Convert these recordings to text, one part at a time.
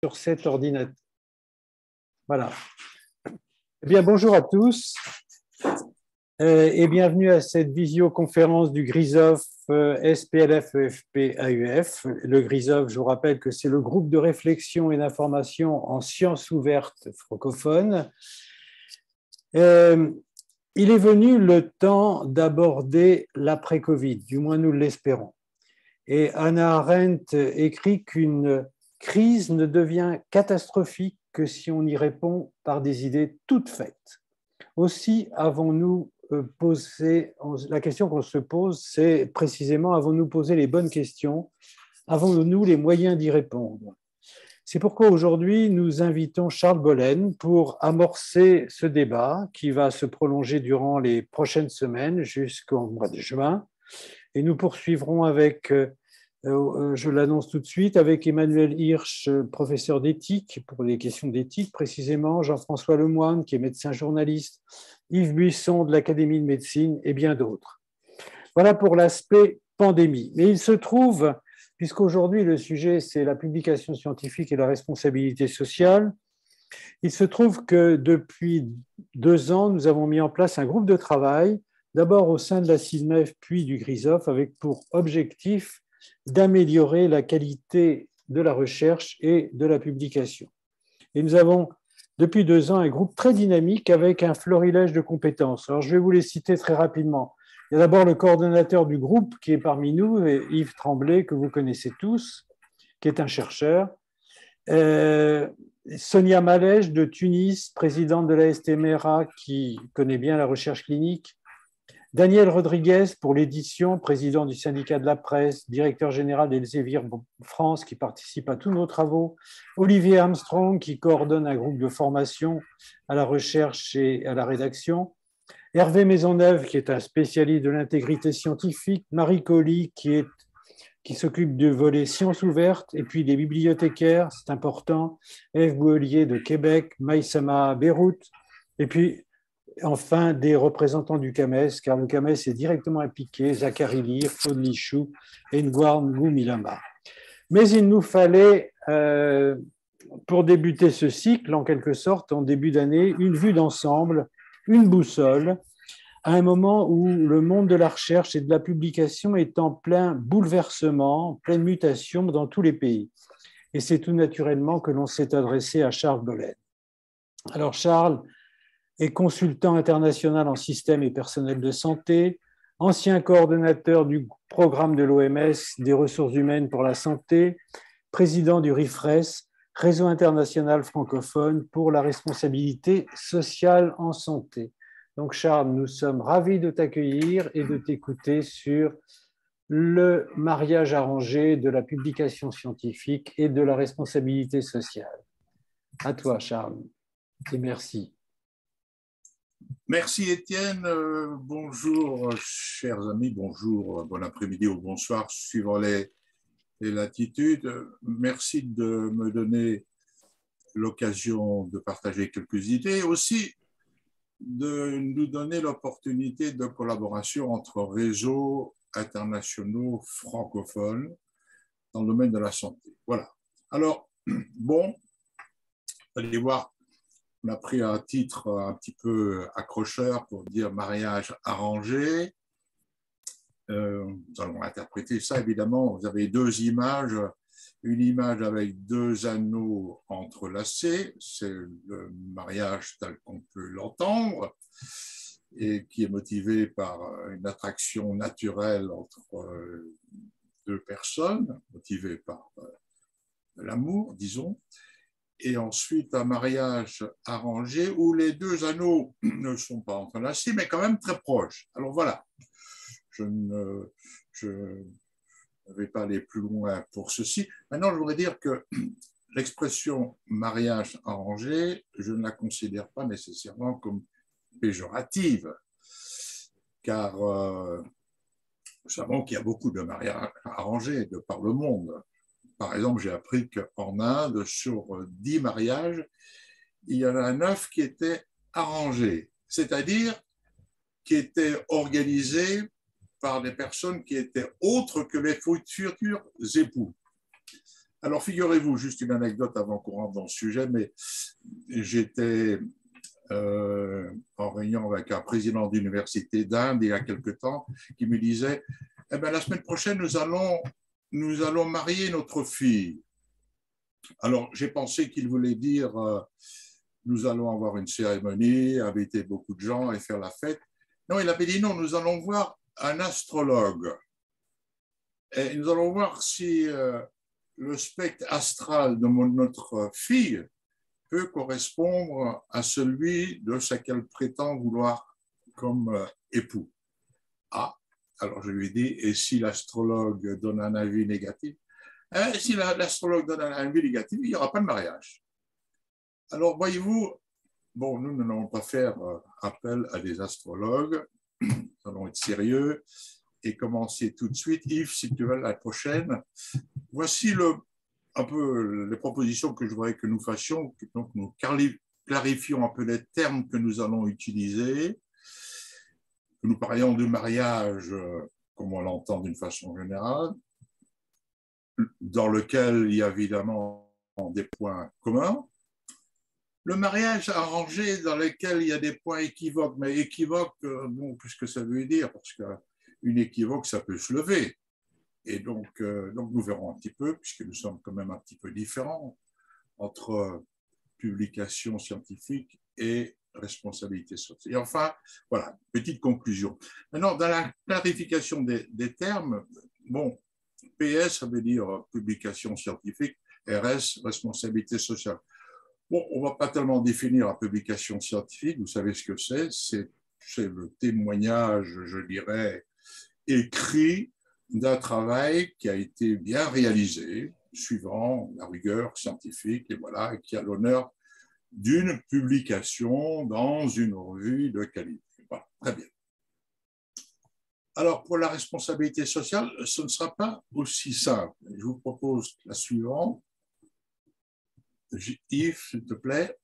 sur cet ordinateur. Voilà. Eh bien, bonjour à tous et bienvenue à cette visioconférence du GRISOF SPLF-EFP-AUF. Le GRISOF, je vous rappelle que c'est le groupe de réflexion et d'information en sciences ouvertes francophones. Il est venu le temps d'aborder l'après-Covid, du moins nous l'espérons. Et Hannah Arendt écrit qu'une crise ne devient catastrophique que si on y répond par des idées toutes faites. Aussi, avons-nous posé, la question qu'on se pose, c'est précisément, avons-nous posé les bonnes questions? Avons-nous les moyens d'y répondre? C'est pourquoi aujourd'hui, nous invitons Charles Bollen pour amorcer ce débat qui va se prolonger durant les prochaines semaines jusqu'au mois de juin. Et nous poursuivrons avec, je l'annonce tout de suite, avec Emmanuel Hirsch, professeur d'éthique, pour les questions d'éthique précisément, Jean-François Lemoine, qui est médecin journaliste, Yves Buisson de l'Académie de médecine et bien d'autres. Voilà pour l'aspect pandémie. Mais il se trouve, puisqu'aujourd'hui le sujet c'est la publication scientifique et la responsabilité sociale, il se trouve que depuis 2 ans, nous avons mis en place un groupe de travail, d'abord au sein de la CILMEF puis du GRISOF, avec pour objectif d'améliorer la qualité de la recherche et de la publication. Et nous avons depuis 2 ans un groupe très dynamique avec un florilège de compétences. Alors je vais vous les citer très rapidement. Il y a d'abord le coordonnateur du groupe qui est parmi nous, Yves Tremblay, que vous connaissez tous, qui est un chercheur. Sonia Malèche de Tunis, présidente de la STMRA, qui connaît bien la recherche clinique. Daniel Rodriguez pour l'édition, président du syndicat de la presse, directeur général d'Elsevier France, qui participe à tous nos travaux. Olivier Armstrong, qui coordonne un groupe de formation à la recherche et à la rédaction. Hervé Maisonneuve, qui est un spécialiste de l'intégrité scientifique. Marie Colly, qui s'occupe du volet sciences ouvertes, et puis des bibliothécaires, c'est important, Ève Bouhelier de Québec, Maïsama Beyrouth, et puis enfin des représentants du CAMES, car le CAMES est directement impliqué, Zachary Lire, Claude Lichou et Ngouar Ngou Milama. Mais il nous fallait, pour débuter ce cycle, en quelque sorte, en début d'année, une vue d'ensemble, une boussole, à un moment où le monde de la recherche et de la publication est en plein bouleversement, en pleine mutation dans tous les pays. Et c'est tout naturellement que l'on s'est adressé à Charles Bollen. Alors Charles est consultant international en système et personnel de santé, ancien coordonnateur du programme de l'OMS des ressources humaines pour la santé, président du RIFRES, Réseau international francophone pour la responsabilité sociale en santé. Donc Charles, nous sommes ravis de t'accueillir et de t'écouter sur le mariage arrangé de la publication scientifique et de la responsabilité sociale. À toi Charles, et merci. Merci Étienne, bonjour chers amis, bonjour, bon après-midi ou bonsoir suivant les latitudes. Merci de me donner l'occasion de partager quelques idées, aussi de nous donner l'opportunité de collaboration entre réseaux internationaux francophones dans le domaine de la santé. Voilà. Alors, bon, vous allez voir, on a pris un titre un petit peu accrocheur pour dire mariage arrangé. Nous allons interpréter ça, évidemment. Vous avez 2 images. Une image avec 2 anneaux entrelacés, c'est le mariage tel qu'on peut l'entendre, et qui est motivé par une attraction naturelle entre 2 personnes, motivée par l'amour, disons. Et ensuite un mariage arrangé où les 2 anneaux ne sont pas entrelacés, mais quand même très proches. Alors voilà, je ne vais pas aller plus loin pour ceci. Maintenant, je voudrais dire que l'expression mariage arrangé, je ne la considère pas nécessairement comme péjorative, car nous savons qu'il y a beaucoup de mariages arrangés de par le monde. Par exemple, j'ai appris qu'en Inde, sur 10 mariages, il y en a 9 qui étaient arrangés, c'est-à-dire qui étaient organisés par des personnes qui étaient autres que les futurs époux. Alors, figurez-vous, juste une anecdote avant qu'on rentre dans le sujet, mais j'étais en réunion avec un président d'université d'Inde il y a quelque temps qui me disait eh bien, la semaine prochaine, nous allons marier notre fille. Alors, j'ai pensé qu'il voulait dire nous allons avoir une cérémonie, inviter beaucoup de gens et faire la fête. Non, il avait dit non, nous allons voir un astrologue. Et nous allons voir si le spectre astral de notre fille peut correspondre à celui de ce qu'elle prétend vouloir comme époux. Ah, alors je lui ai dit, et si l'astrologue donne un avis négatif? Si l'astrologue donne un avis négatif, il n'y aura pas de mariage. Alors, voyez-vous, bon, nous n'allons pas faire appel à des astrologues, nous allons être sérieux et commencer tout de suite. Yves, si tu veux, la prochaine. Voici un peu les propositions que je voudrais que nous fassions. Donc, nous clarifions un peu les termes que nous allons utiliser. Nous parlions du mariage, comme on l'entend d'une façon générale, dans lequel il y a évidemment des points communs. Le mariage arrangé dans lequel il y a des points équivoques, mais équivoques, bon, qu'est-ce que ça veut dire? Parce qu'une équivoque, ça peut se lever. Et donc, nous verrons un petit peu, puisque nous sommes quand même un petit peu différents entre publication scientifique et responsabilité sociale. Et enfin, voilà, petite conclusion. Maintenant, dans la clarification des termes, bon, PS, ça veut dire publication scientifique, RS, responsabilité sociale. Bon, on ne va pas tellement définir la publication scientifique, vous savez ce que c'est le témoignage, je dirais, écrit d'un travail qui a été bien réalisé, suivant la rigueur scientifique, et voilà, qui a l'honneur d'une publication dans une revue de qualité. Voilà, très bien. Alors, pour la responsabilité sociale, ce ne sera pas aussi simple. Je vous propose la suivante. Yves, s'il te plaît.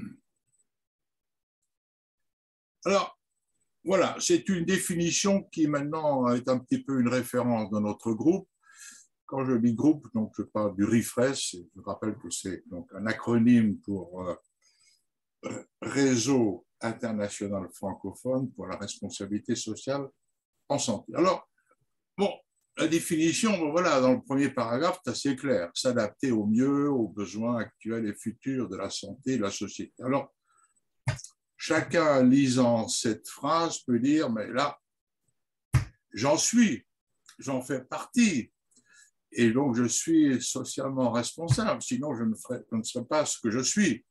Alors, voilà, c'est une définition qui maintenant est un petit peu une référence dans notre groupe. Quand je dis groupe, donc je parle du RIFRES, je rappelle que c'est donc un acronyme pour Réseau international francophone pour la responsabilité sociale en santé. Alors, bon, la définition, bon, voilà, dans le premier paragraphe, c'est assez clair, s'adapter au mieux aux besoins actuels et futurs de la santé et de la société. Alors, chacun lisant cette phrase peut dire, mais là, j'en fais partie, et donc je suis socialement responsable, sinon je ne serais pas ce que je suis.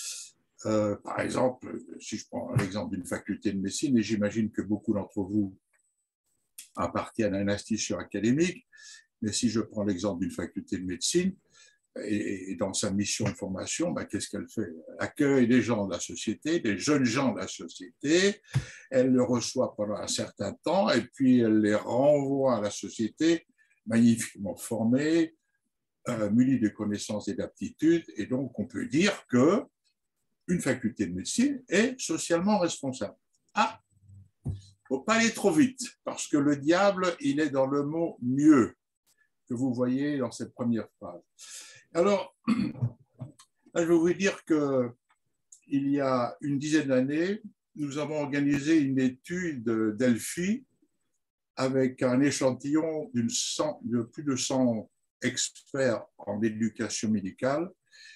Par exemple, si je prends l'exemple d'une faculté de médecine, et j'imagine que beaucoup d'entre vous appartiennent à une institution académique, mais si je prends l'exemple d'une faculté de médecine, et dans sa mission de formation, ben, qu'est-ce qu'elle fait? Elle accueille des gens de la société, des jeunes gens de la société, elle les reçoit pendant un certain temps, et puis elle les renvoie à la société magnifiquement formés, munis de connaissances et d'aptitudes, et donc on peut dire que une faculté de médecine est socialement responsable. Ah, il ne faut pas aller trop vite, parce que le diable, il est dans le mot mieux que vous voyez dans cette première phrase. Alors, là, je vais vous dire qu'il y a une dizaine d'années, nous avons organisé une étude d'Elphi avec un échantillon de plus de 100 experts en éducation médicale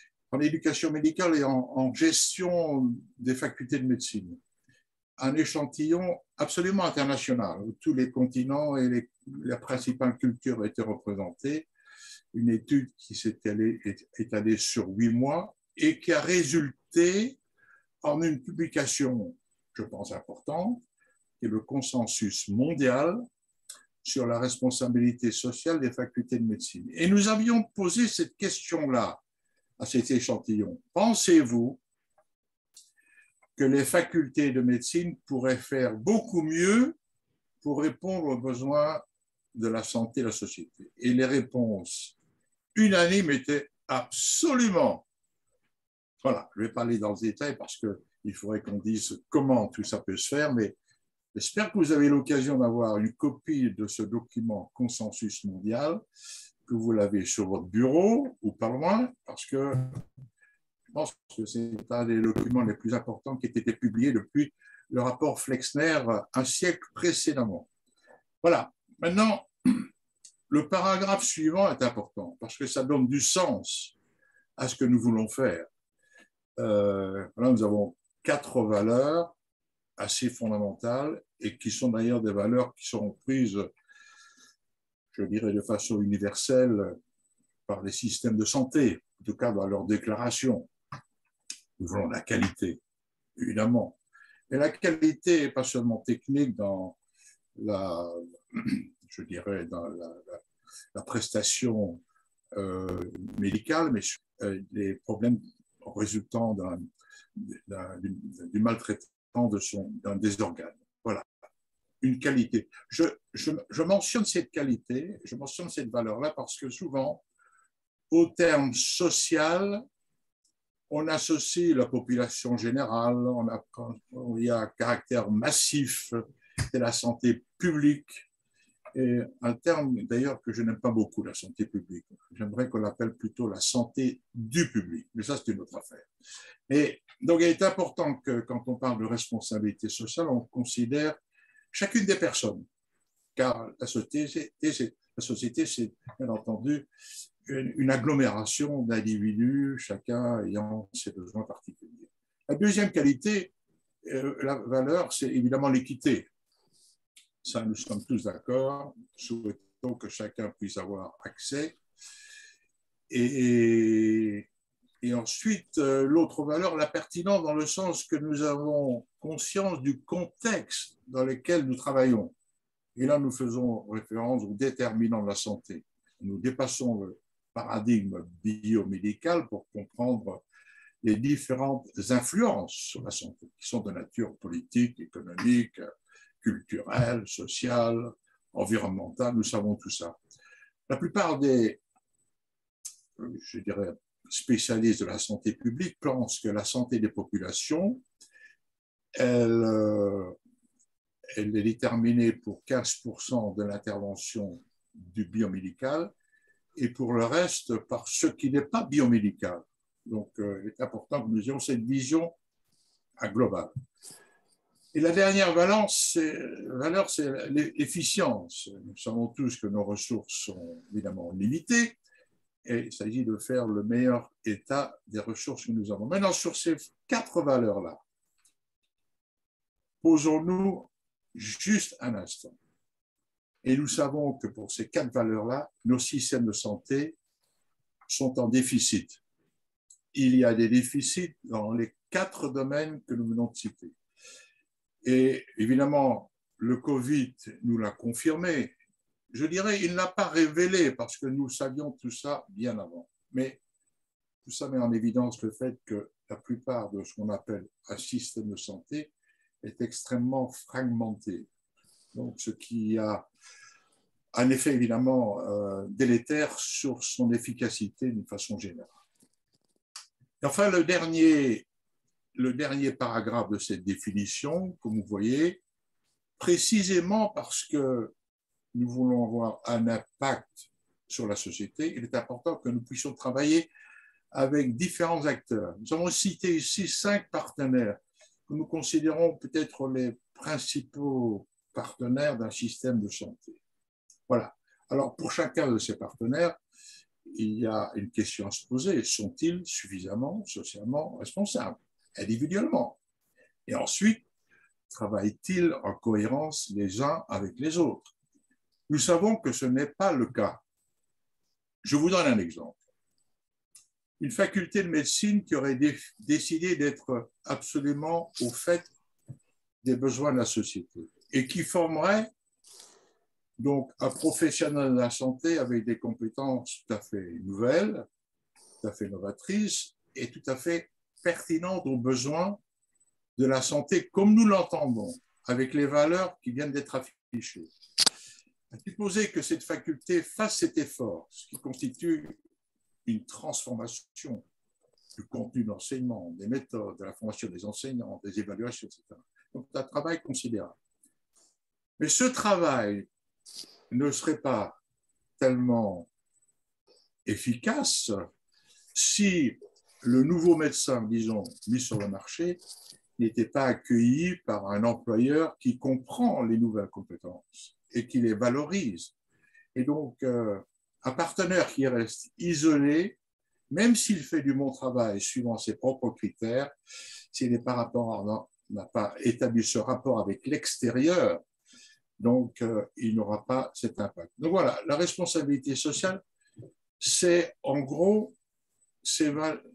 et en gestion des facultés de médecine. Un échantillon absolument international, où tous les continents et les principales cultures étaient représentées. Une étude qui s'est étalée sur 8 mois et qui a résulté en une publication, je pense, importante, qui est le consensus mondial sur la responsabilité sociale des facultés de médecine. Et nous avions posé cette question-là à cet échantillon. Pensez-vous que les facultés de médecine pourraient faire beaucoup mieux pour répondre aux besoins de la santé de la société? Et les réponses unanimes étaient absolument. Voilà, je ne vais pas aller dans le détail parce qu'il faudrait qu'on dise comment tout ça peut se faire, mais j'espère que vous avez l'occasion d'avoir une copie de ce document consensus mondial que vous l'avez sur votre bureau ou pas loin, parce que je pense que c'est un des documents les plus importants qui a été publié depuis le rapport Flexner un siècle précédemment. Voilà. Maintenant, le paragraphe suivant est important parce que ça donne du sens à ce que nous voulons faire. Là, nous avons 4 valeurs assez fondamentales et qui sont d'ailleurs des valeurs qui sont prises, je dirais, de façon universelle par les systèmes de santé, en tout cas dans leur déclaration. Nous voulons la qualité, évidemment. Et la qualité n'est pas seulement technique dans je dirais, dans la prestation médicale, mais les problèmes résultant du maltraitement d'un des organes. Voilà, une qualité. Je mentionne cette qualité, je mentionne cette valeur-là parce que souvent, au terme social, on associe la population générale, il y a un caractère massif de la santé publique, et un terme d'ailleurs que je n'aime pas beaucoup, la santé publique. J'aimerais qu'on l'appelle plutôt la santé du public, mais ça c'est une autre affaire. Et donc il est important que quand on parle de responsabilité sociale, on considère chacune des personnes, car la société c'est bien entendu une agglomération d'individus, chacun ayant ses besoins particuliers. La deuxième qualité, la valeur, c'est évidemment l'équité. Ça, nous sommes tous d'accord. Souhaitons que chacun puisse avoir accès. Et ensuite, l'autre valeur, la pertinence, dans le sens que nous avons conscience du contexte dans lequel nous travaillons. Et là, nous faisons référence aux déterminants de la santé. Nous dépassons le paradigme biomédical pour comprendre les différentes influences sur la santé, qui sont de nature politique, économique, culturelle, sociale, environnementale, nous savons tout ça. La plupart des, je dirais, spécialistes de la santé publique pensent que la santé des populations, elle est déterminée pour 15% de l'intervention du biomédical et pour le reste par ce qui n'est pas biomédical. Donc, il est important que nous ayons cette vision globale. Et la dernière valeur, c'est l'efficience. Nous savons tous que nos ressources sont évidemment limitées et il s'agit de faire le meilleur état des ressources que nous avons. Maintenant, sur ces 4 valeurs-là, posons-nous juste un instant. Et nous savons que pour ces 4 valeurs-là, nos systèmes de santé sont en déficit. Il y a des déficits dans les 4 domaines que nous venons de citer. Et évidemment, le Covid nous l'a confirmé. Je dirais, il n'a pas révélé parce que nous savions tout ça bien avant. Mais tout ça met en évidence le fait que la plupart de ce qu'on appelle un système de santé est extrêmement fragmenté. Donc, ce qui a un effet évidemment délétère sur son efficacité d'une façon générale. Et enfin, le dernier paragraphe de cette définition, comme vous voyez, précisément parce que nous voulons avoir un impact sur la société, il est important que nous puissions travailler avec différents acteurs. Nous avons cité ici 5 partenaires que nous considérons peut-être les principaux partenaires d'un système de santé. Voilà. Alors, pour chacun de ces partenaires, il y a une question à se poser. Sont-ils suffisamment socialement responsables, individuellement? Et ensuite, travaillent-ils en cohérence les uns avec les autres? Nous savons que ce n'est pas le cas. Je vous donne un exemple. Une faculté de médecine qui aurait décidé d'être absolument au fait des besoins de la société et qui formerait donc un professionnel de la santé avec des compétences tout à fait nouvelles, tout à fait novatrices et tout à fait pertinentes aux besoins de la santé comme nous l'entendons, avec les valeurs qui viennent d'être affichées. À supposer que cette faculté fasse cet effort, ce qui constitue une transformation du contenu d'enseignement, des méthodes, de la formation des enseignants, des évaluations, etc. Donc, c'est un travail considérable. Mais ce travail ne serait pas tellement efficace si le nouveau médecin, disons, mis sur le marché, n'était pas accueilli par un employeur qui comprend les nouvelles compétences et qui les valorise. Et donc, un partenaire qui reste isolé, même s'il fait du bon travail suivant ses propres critères, s'il n'a pas établi ce rapport avec l'extérieur, donc il n'aura pas cet impact. Donc voilà, la responsabilité sociale, c'est en gros ces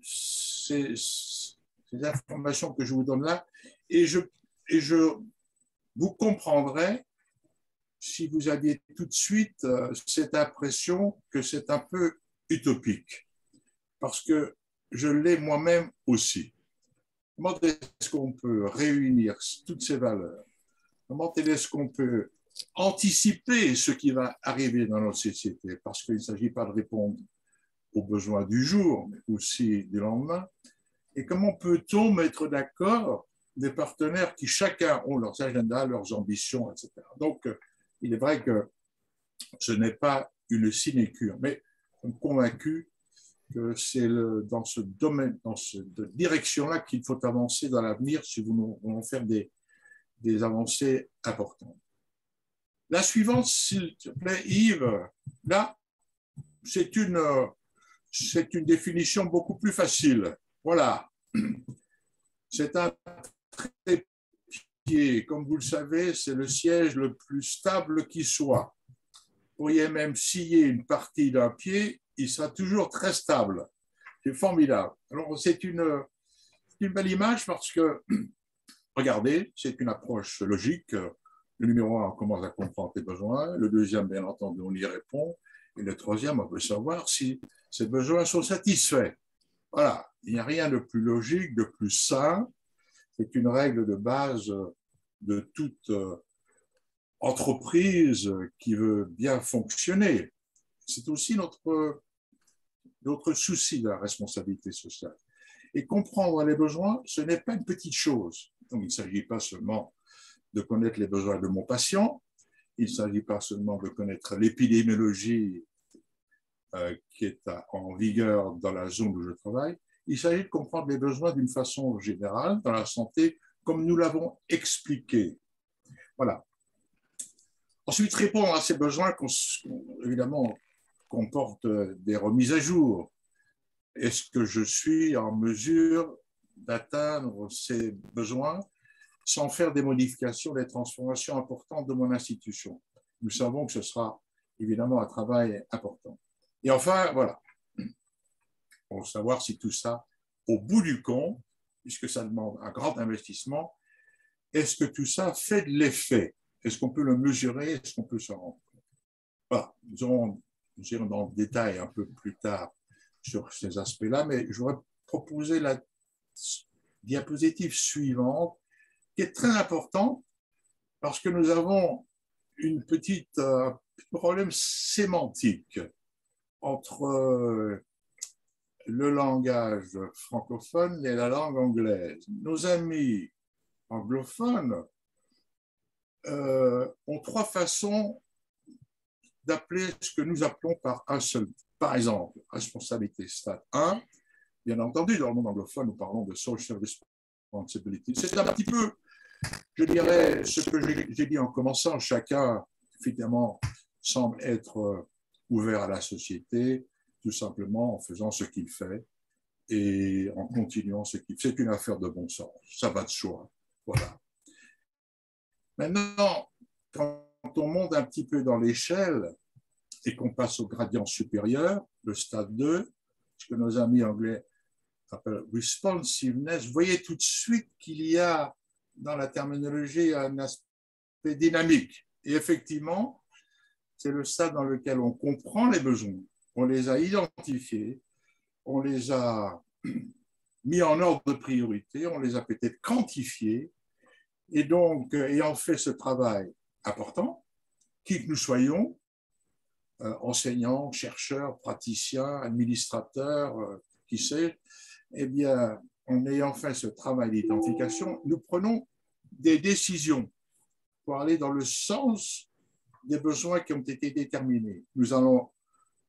informations que je vous donne là, et je vous comprendrai si vous aviez tout de suite cette impression que c'est un peu utopique, parce que je l'ai moi-même aussi. Comment est-ce qu'on peut réunir toutes ces valeurs? Comment est-ce qu'on peut anticiper ce qui va arriver dans notre société? Parce qu'il ne s'agit pas de répondre aux besoins du jour, mais aussi du lendemain. Et comment peut-on mettre d'accord des partenaires qui chacun ont leurs agendas, leurs ambitions, etc. Donc, il est vrai que ce n'est pas une sinécure, mais je suis convaincu que c'est dans ce domaine, dans cette direction-là qu'il faut avancer dans l'avenir si nous voulons faire des avancées importantes. La suivante, s'il te plaît, Yves, là, c'est une définition beaucoup plus facile. Voilà. C'est un trépied. Comme vous le savez, c'est le siège le plus stable qui soit. Vous pourriez même scier une partie d'un pied, il sera toujours très stable. C'est formidable. Alors, c'est une belle image parce que, regardez, c'est une approche logique. Le numéro 1, on commence à comprendre tes besoins. Le deuxième, bien entendu, on y répond. Et le troisième, on veut savoir si ces besoins sont satisfaits. Voilà, il n'y a rien de plus logique, de plus sain. C'est une règle de base de toute entreprise qui veut bien fonctionner. C'est aussi notre souci de la responsabilité sociale. Et comprendre les besoins, ce n'est pas une petite chose. Donc, il ne s'agit pas seulement de connaître les besoins de mon patient, il ne s'agit pas seulement de connaître l'épidémiologie qui est en vigueur dans la zone où je travaille, il s'agit de comprendre les besoins d'une façon générale dans la santé, comme nous l'avons expliqué. Voilà. Ensuite, répondre à ces besoins, évidemment, comporte des remises à jour. Est-ce que je suis en mesure d'atteindre ces besoins sans faire des modifications, des transformations importantes de mon institution? Nous savons que ce sera évidemment un travail important. Et enfin, voilà, pour savoir si tout ça, au bout du compte, puisque ça demande un grand investissement, est-ce que tout ça fait de l'effet? Est-ce qu'on peut le mesurer? Est-ce qu'on peut s'en rendre compte? Voilà, nous irons dans le détail un peu plus tard sur ces aspects-là, mais je voudrais proposer la diapositive suivante, qui est très importante parce que nous avons une petite problème sémantique entre le langage francophone et la langue anglaise. Nos amis anglophones ont trois façons d'appeler ce que nous appelons par un seul. Par exemple, responsabilité stade 1. Bien entendu, dans le monde anglophone, nous parlons de social responsibility. C'est un petit peu, je dirais, ce que j'ai dit en commençant. Chacun, évidemment, semble être ouvert à la société, tout simplement en faisant ce qu'il fait et en continuant ce qu'il fait. C'est une affaire de bon sens. Ça va de soi. Voilà. Maintenant, quand on monte un petit peu dans l'échelle et qu'on passe au gradient supérieur, le stade 2, ce que nos amis anglais appellent responsiveness, vous voyez tout de suite qu'il y a dans la terminologie un aspect dynamique. Et effectivement, c'est le stade dans lequel on comprend les besoins, on les a identifiés, on les a mis en ordre de priorité, on les a peut-être quantifiés, et donc, ayant fait ce travail important, qui que nous soyons, enseignants, chercheurs, praticiens, administrateurs, qui sait, eh bien, en ayant fait ce travail d'identification, nous prenons des décisions pour aller dans le sens des besoins qui ont été déterminés. Nous allons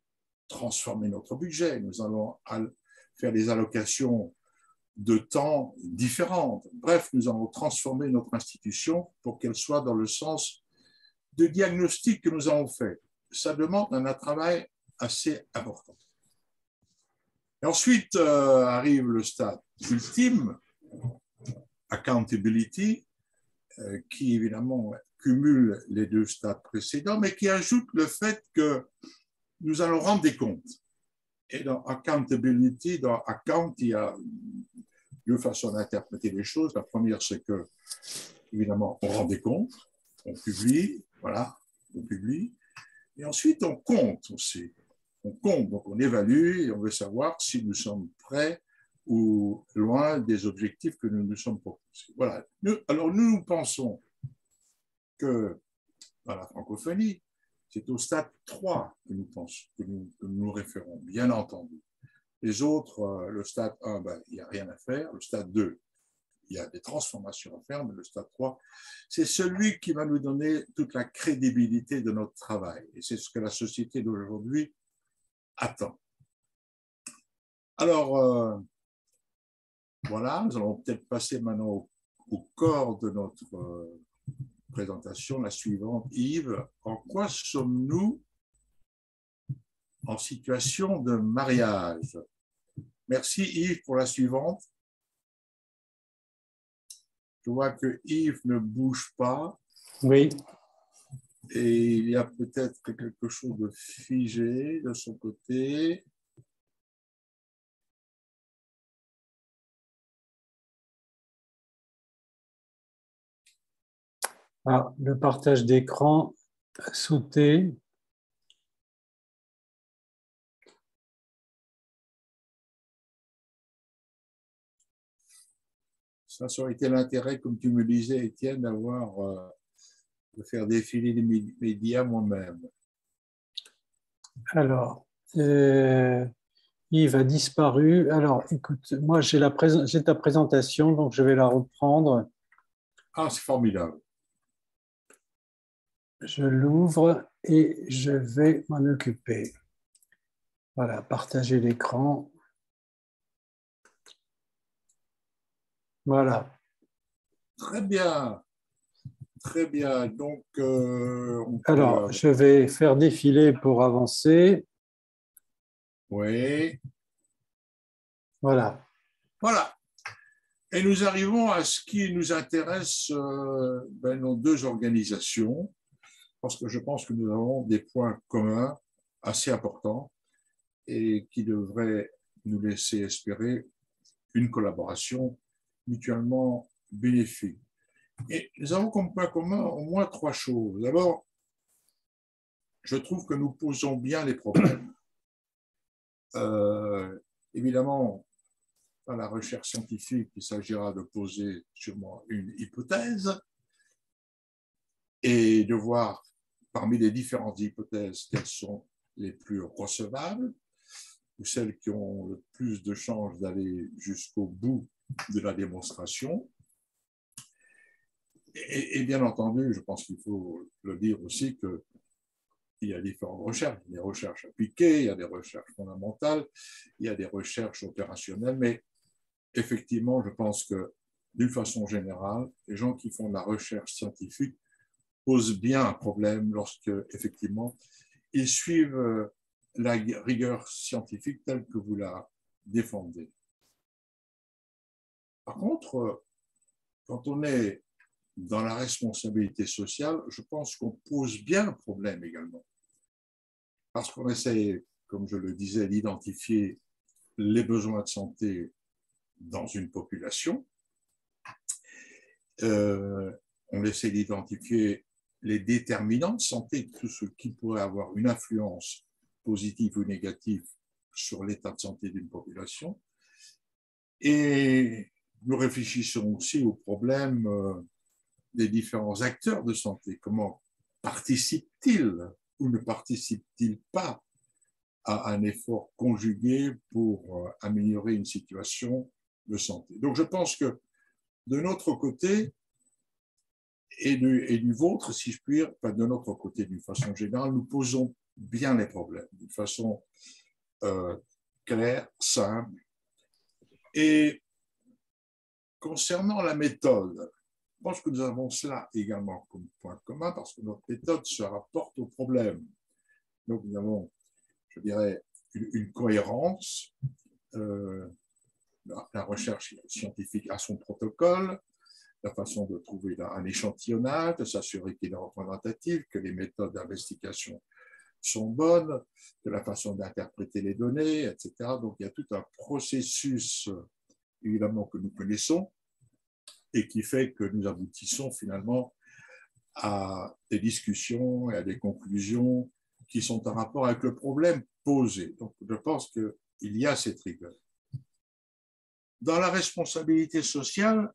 transformer notre budget, nous allons faire des allocations de temps différentes. Bref, nous allons transformer notre institution pour qu'elle soit dans le sens de diagnostic que nous avons fait. Ça demande un travail assez important. Et ensuite arrive le stade ultime, accountability, qui évidemment cumule les deux stades précédents, mais qui ajoute le fait que nous allons rendre des comptes. Et dans accountability, dans account, il y a deux façons d'interpréter les choses. La première, c'est que, évidemment, on rend des comptes, on publie, voilà, on publie. Et ensuite, on compte aussi. On compte, donc on évalue et on veut savoir si nous sommes prêts ou loin des objectifs que nous nous sommes proposés. Voilà. Alors, nous pensons que dans la francophonie, c'est au stade 3 que nous pensons, que nous référons, bien entendu. Les autres, le stade 1, ben, il n'y a rien à faire. Le stade 2, il y a des transformations à faire, mais le stade 3, c'est celui qui va nous donner toute la crédibilité de notre travail. Et c'est ce que la société d'aujourd'hui attend. Alors, voilà, nous allons peut-être passer maintenant au corps de notre présentation, la suivante. Yves, en quoi sommes-nous en situation de mariage? Merci Yves pour la suivante. Je vois que Yves ne bouge pas. Oui. Et il y a peut-être quelque chose de figé de son côté. Ah, le partage d'écran a sauté. Ça aurait été l'intérêt, comme tu me disais, Étienne, de faire défiler les médias moi-même. Alors, Yves a disparu. Alors, écoute, moi, j'ai ta présentation, donc je vais la reprendre. Ah, c'est formidable. Je l'ouvre et je vais m'en occuper. Voilà, partager l'écran. Voilà. Très bien. Très bien. Donc, alors, je vais faire défiler pour avancer. Oui. Voilà. Voilà. Et nous arrivons à ce qui nous intéresse, nos deux organisations, parce que je pense que nous avons des points communs assez importants et qui devraient nous laisser espérer une collaboration mutuellement bénéfique. Et nous avons comme point commun au moins trois choses. D'abord, je trouve que nous posons bien les problèmes. Évidemment, dans la recherche scientifique, il s'agira de poser sûrement une hypothèse et de voir parmi les différentes hypothèses quelles sont les plus recevables ou celles qui ont le plus de chances d'aller jusqu'au bout de la démonstration. Et bien entendu, je pense qu'il faut le dire aussi qu'il y a différentes recherches. Il y a des recherches appliquées, il y a des recherches fondamentales, il y a des recherches opérationnelles, mais effectivement, je pense que d'une façon générale, les gens qui font de la recherche scientifique posent bien un problème lorsque, effectivement, ils suivent la rigueur scientifique telle que vous la défendez. Par contre, quand on est dans la responsabilité sociale, je pense qu'on pose bien un problème également. Parce qu'on essaie, comme je le disais, d'identifier les besoins de santé dans une population. On essaie d'identifier les déterminants de santé, tout ce qui pourrait avoir une influence positive ou négative sur l'état de santé d'une population. Et nous réfléchissons aussi au problème des différents acteurs de santé. Comment participent-ils ou ne participent-ils pas à un effort conjugué pour améliorer une situation de santé? Donc je pense que de notre côté, et du vôtre, si je puis dire, pas de notre côté d'une façon générale, nous posons bien les problèmes d'une façon claire, simple. Et concernant la méthode, je pense que nous avons cela également comme point commun parce que notre méthode se rapporte au problème. Donc nous avons, je dirais, une cohérence. La recherche scientifique a son protocole, la façon de trouver un échantillonnage, de s'assurer qu'il est représentatif, que les méthodes d'investigation sont bonnes, de la façon d'interpréter les données, etc. Donc il y a tout un processus, évidemment, que nous connaissons et qui fait que nous aboutissons finalement à des discussions et à des conclusions qui sont en rapport avec le problème posé. Donc je pense qu'il y a cette rigueur. Dans la responsabilité sociale,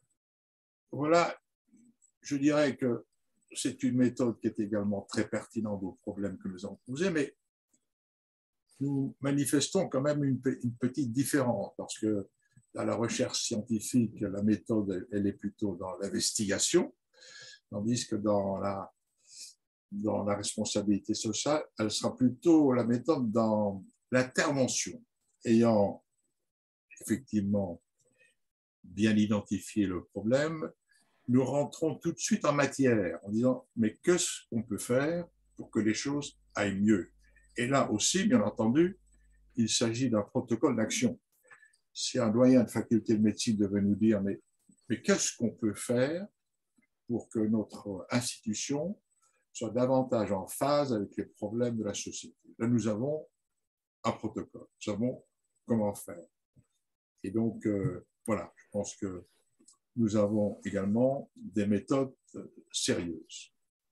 voilà, je dirais que c'est une méthode qui est également très pertinente aux problèmes que nous avons posés, mais nous manifestons quand même une petite différence parce que dans la recherche scientifique, la méthode, elle est plutôt dans l'investigation, tandis que dans la responsabilité sociale, elle sera plutôt la méthode dans l'intervention, ayant effectivement bien identifié le problème, nous rentrons tout de suite en matière en disant mais qu'est-ce qu'on peut faire pour que les choses aillent mieux. Et là aussi, bien entendu, il s'agit d'un protocole d'action. Si un doyen de faculté de médecine devait nous dire mais qu'est-ce qu'on peut faire pour que notre institution soit davantage en phase avec les problèmes de la société. Là, nous avons un protocole, nous savons comment faire. Et donc, voilà, je pense que nous avons également des méthodes sérieuses.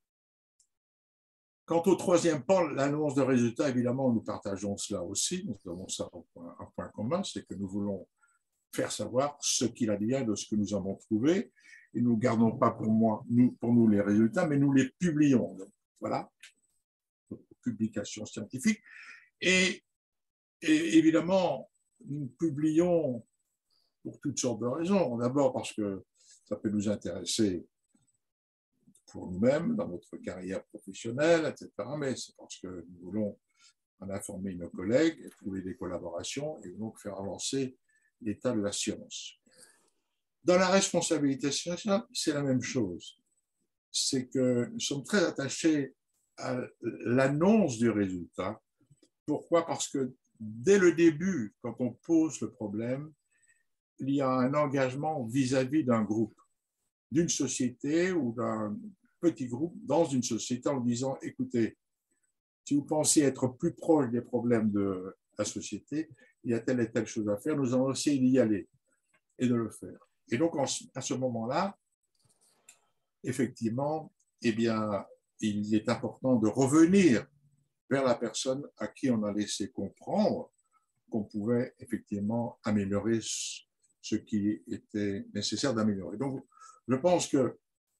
Quant au troisième pan, l'annonce de résultats, évidemment, nous partageons cela aussi. Nous avons ça un point commun, c'est que nous voulons faire savoir ce qu'il advient de ce que nous avons trouvé. Et nous ne gardons pas pour nous les résultats, mais nous les publions. Donc, voilà, publication scientifique. Et évidemment, nous publions pour toutes sortes de raisons. D'abord parce que ça peut nous intéresser pour nous-mêmes, dans notre carrière professionnelle, etc. Mais c'est parce que nous voulons en informer nos collègues, trouver des collaborations et donc faire avancer l'état de la science. Dans la responsabilité sociale, c'est la même chose. C'est que nous sommes très attachés à l'annonce du résultat. Pourquoi? Parce que dès le début, quand on pose le problème, il y a un engagement vis-à-vis d'un groupe, d'une société ou d'un petit groupe dans une société en disant, écoutez, si vous pensez être plus proche des problèmes de la société, il y a telle et telle chose à faire, nous allons essayer d'y aller et de le faire. Et donc, à ce moment-là, effectivement, eh bien, il est important de revenir vers la personne à qui on a laissé comprendre qu'on pouvait effectivement améliorer ce qui était nécessaire d'améliorer. Donc, je pense que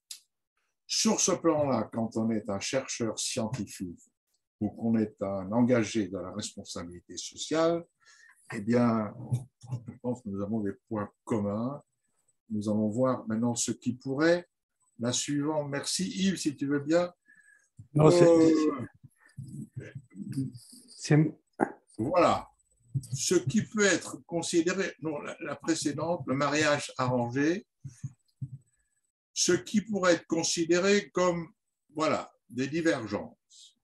sur ce plan-là, quand on est un chercheur scientifique ou qu'on est un engagé dans la responsabilité sociale, eh bien, je pense que nous avons des points communs. Nous allons voir maintenant ce qui pourrait. La suivante, merci Yves, si tu veux bien. Non, voilà. Ce qui peut être considéré, non, la précédente, le mariage arrangé, ce qui pourrait être considéré comme, voilà, des divergences.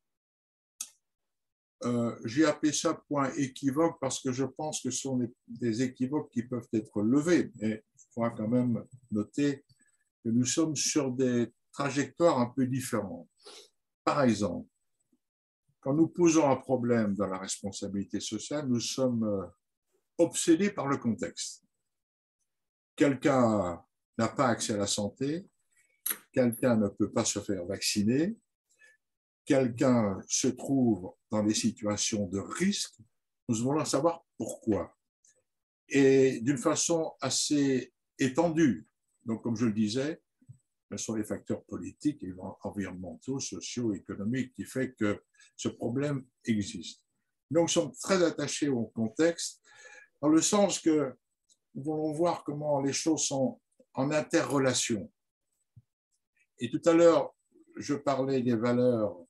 J'ai appelé ça point équivoque parce que je pense que ce sont des équivoques qui peuvent être levés, mais il faudra quand même noter que nous sommes sur des trajectoires un peu différentes. Par exemple, quand nous posons un problème dans la responsabilité sociale, nous sommes obsédés par le contexte. Quelqu'un n'a pas accès à la santé, quelqu'un ne peut pas se faire vacciner, quelqu'un se trouve dans des situations de risque, nous voulons savoir pourquoi. Et d'une façon assez étendue. Donc, comme je le disais, ce sont les facteurs politiques, environnementaux, sociaux, économiques qui font que ce problème existe. Donc, nous sommes très attachés au contexte, dans le sens que nous voulons voir comment les choses sont en interrelation. Et tout à l'heure, je parlais des valeurs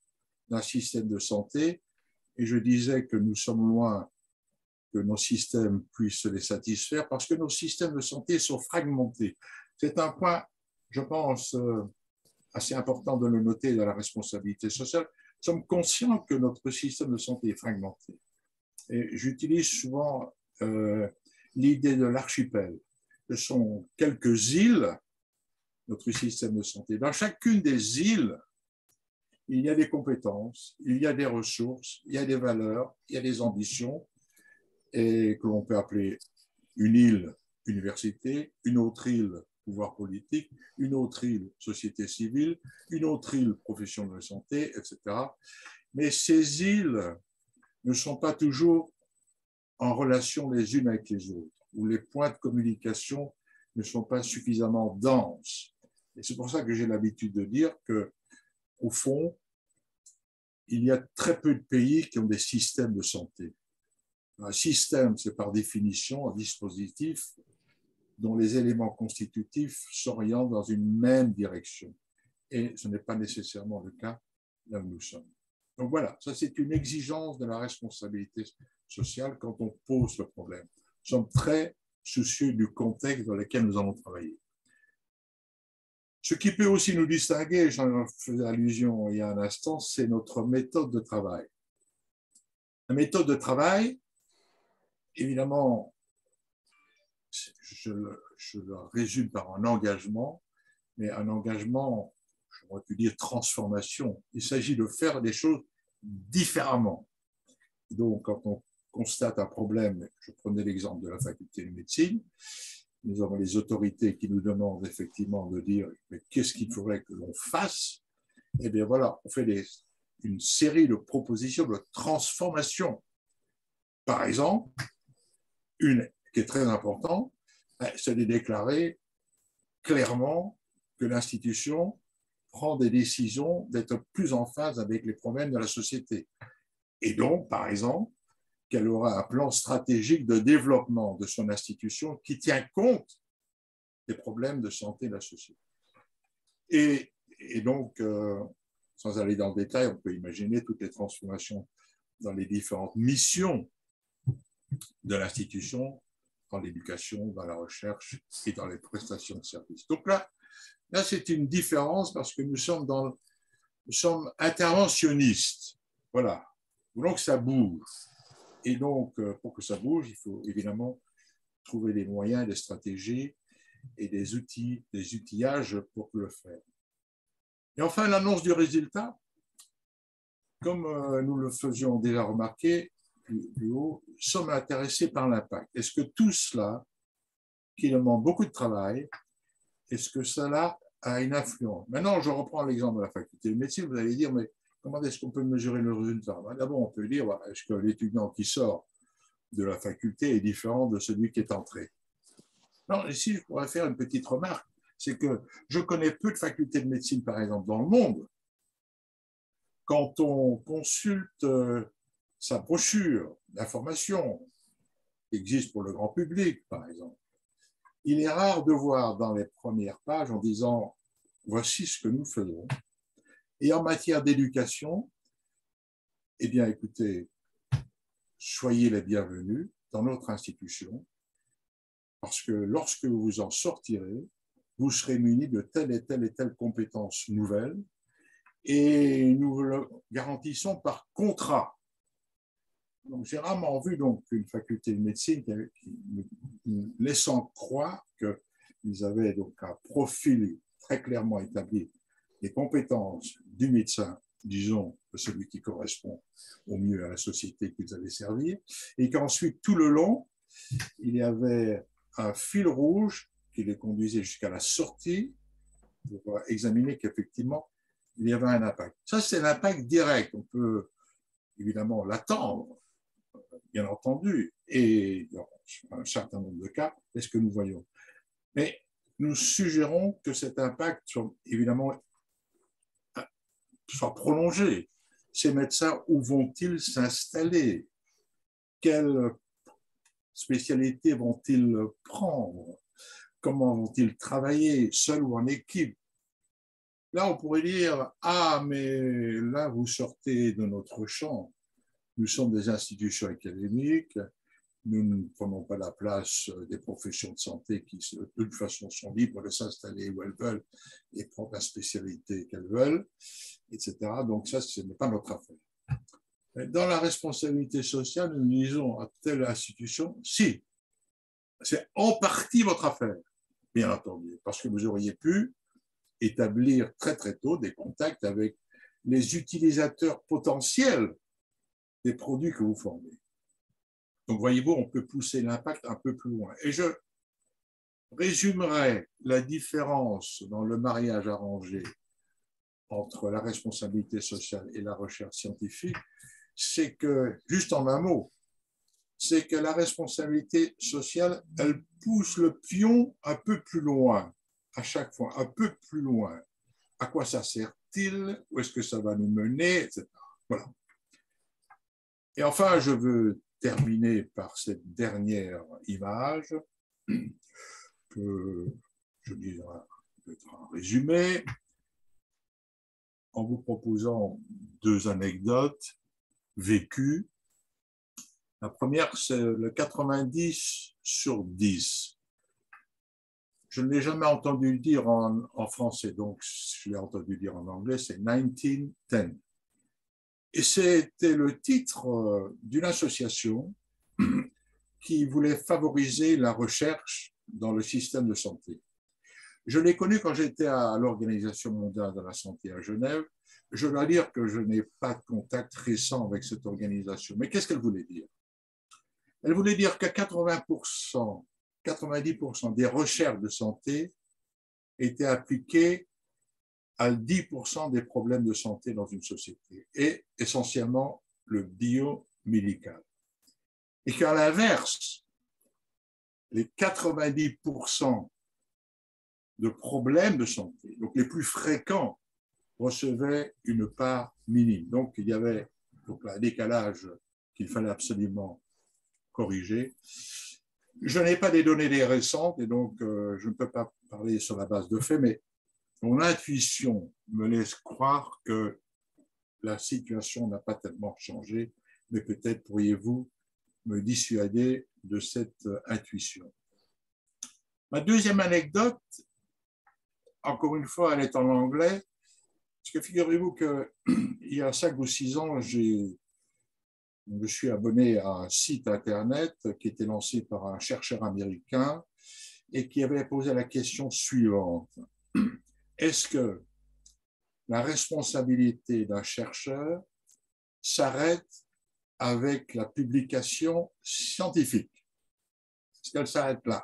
d'un système de santé, et je disais que nous sommes loin que nos systèmes puissent les satisfaire parce que nos systèmes de santé sont fragmentés. C'est un point, je pense, assez important de le noter dans la responsabilité sociale. Nous sommes conscients que notre système de santé est fragmenté. Et j'utilise souvent l'idée de l'archipel. Ce sont quelques îles, notre système de santé. Dans chacune des îles, il y a des compétences, il y a des ressources, il y a des valeurs, il y a des ambitions, et que l'on peut appeler une île université, une autre île pouvoir politique, une autre île société civile, une autre île profession de la santé, etc. Mais ces îles ne sont pas toujours en relation les unes avec les autres, où les points de communication ne sont pas suffisamment denses. Et c'est pour ça que j'ai l'habitude de dire que, au fond, il y a très peu de pays qui ont des systèmes de santé. Un système, c'est par définition un dispositif dont les éléments constitutifs s'orientent dans une même direction. Et ce n'est pas nécessairement le cas là où nous sommes. Donc voilà, ça c'est une exigence de la responsabilité sociale quand on pose le problème. Nous sommes très soucieux du contexte dans lequel nous allons travailler. Ce qui peut aussi nous distinguer, j'en faisais allusion il y a un instant, c'est notre méthode de travail. La méthode de travail, évidemment, je le résume par un engagement, mais un engagement, j'aurais pu dire transformation. Il s'agit de faire des choses différemment. Donc, quand on constate un problème, je prenais l'exemple de la faculté de médecine, nous avons les autorités qui nous demandent effectivement de dire mais qu'est-ce qu'il faudrait que l'on fasse. Eh bien voilà, on fait une série de propositions de transformation. Par exemple, une qui est très importante, c'est de déclarer clairement que l'institution prend des décisions d'être plus en phase avec les problèmes de la société. Et donc, par exemple, qu'elle aura un plan stratégique de développement de son institution qui tient compte des problèmes de santé de la société. Et donc, sans aller dans le détail, on peut imaginer toutes les transformations dans les différentes missions de l'institution, dans l'éducation, dans la recherche et dans les prestations de services. Donc là c'est une différence parce que nous sommes interventionnistes. Voilà. Nous voulons que ça bouge. Et donc, pour que ça bouge, il faut évidemment trouver des moyens, des stratégies et des outils, des outillages pour le faire. Et enfin, l'annonce du résultat, comme nous le faisions déjà remarquer plus haut, sommes intéressés par l'impact. Est-ce que tout cela, qui demande beaucoup de travail, est-ce que cela a une influence? Maintenant, je reprends l'exemple de la faculté de médecine. Vous allez dire, mais comment est-ce qu'on peut mesurer le résultat? D'abord, on peut dire, est-ce que l'étudiant qui sort de la faculté est différent de celui qui est entré? Non, ici, je pourrais faire une petite remarque. C'est que je connais peu de facultés de médecine, par exemple, dans le monde. Quand on consulte sa brochure d'information qui existe pour le grand public, par exemple, il est rare de voir dans les premières pages en disant « voici ce que nous faisons ». Et en matière d'éducation, eh bien, écoutez, soyez les bienvenus dans notre institution, parce que lorsque vous en sortirez, vous serez munis de telle et telle et telle compétence nouvelle, et nous le garantissons par contrat. Donc, j'ai rarement vu donc une faculté de médecine qui laissant croire qu'ils avaient donc un profil très clairement établi des compétences du médecin, disons, de celui qui correspond au mieux à la société qu'ils allaient servir, et qu'ensuite, tout le long, il y avait un fil rouge qui les conduisait jusqu'à la sortie pour examiner qu'effectivement, il y avait un impact. Ça, c'est l'impact direct. On peut évidemment l'attendre, bien entendu, et dans un certain nombre de cas, c'est ce que nous voyons. Mais nous suggérons que cet impact soit évidemment soit prolongé. Ces médecins, où vont-ils s'installer? Quelle spécialité vont-ils prendre? Comment vont-ils travailler, seuls ou en équipe? Là, on pourrait dire, ah, mais là, vous sortez de notre champ. Nous sommes des institutions académiques, nous ne prenons pas la place des professions de santé qui, de toute façon, sont libres de s'installer où elles veulent et prendre la spécialité qu'elles veulent, etc. Donc ça, ce n'est pas notre affaire. Dans la responsabilité sociale, nous disons à telle institution, si, c'est en partie votre affaire, bien entendu, parce que vous auriez pu établir très très tôt des contacts avec les utilisateurs potentiels des produits que vous formez. Donc voyez-vous, on peut pousser l'impact un peu plus loin. Et je résumerai la différence dans le mariage arrangé entre la responsabilité sociale et la recherche scientifique, c'est que, juste en un mot, c'est que la responsabilité sociale, elle pousse le pion un peu plus loin, à chaque fois, un peu plus loin. À quoi ça sert-il? Où est-ce que ça va nous mener, etc. Voilà. Et enfin, je veux terminer par cette dernière image que je dirais peut-être un résumé en vous proposant deux anecdotes vécues. La première, c'est le 90/10. Je ne l'ai jamais entendu dire en français, donc je l'ai entendu dire en anglais, c'est 1910. Et c'était le titre d'une association qui voulait favoriser la recherche dans le système de santé. Je l'ai connu quand j'étais à l'Organisation mondiale de la santé à Genève. Je dois dire que je n'ai pas de contact récent avec cette organisation. Mais qu'est-ce qu'elle voulait dire? Elle voulait dire que 80%, 90% des recherches de santé étaient appliquées à 10% des problèmes de santé dans une société, et essentiellement le biomédical. Et qu'à l'inverse, les 90% de problèmes de santé, donc les plus fréquents, recevaient une part minime. Donc il y avait donc, un décalage qu'il fallait absolument corriger. Je n'ai pas des données récentes et donc je ne peux pas parler sur la base de faits, mais mon intuition me laisse croire que la situation n'a pas tellement changé, mais peut-être pourriez-vous me dissuader de cette intuition. Ma deuxième anecdote, encore une fois, elle est en anglais, parce que figurez-vous qu'il y a 5 ou 6 ans, je me suis abonné à un site internet qui était lancé par un chercheur américain et qui avait posé la question suivante. Est-ce que la responsabilité d'un chercheur s'arrête avec la publication scientifique? Est-ce qu'elle s'arrête là?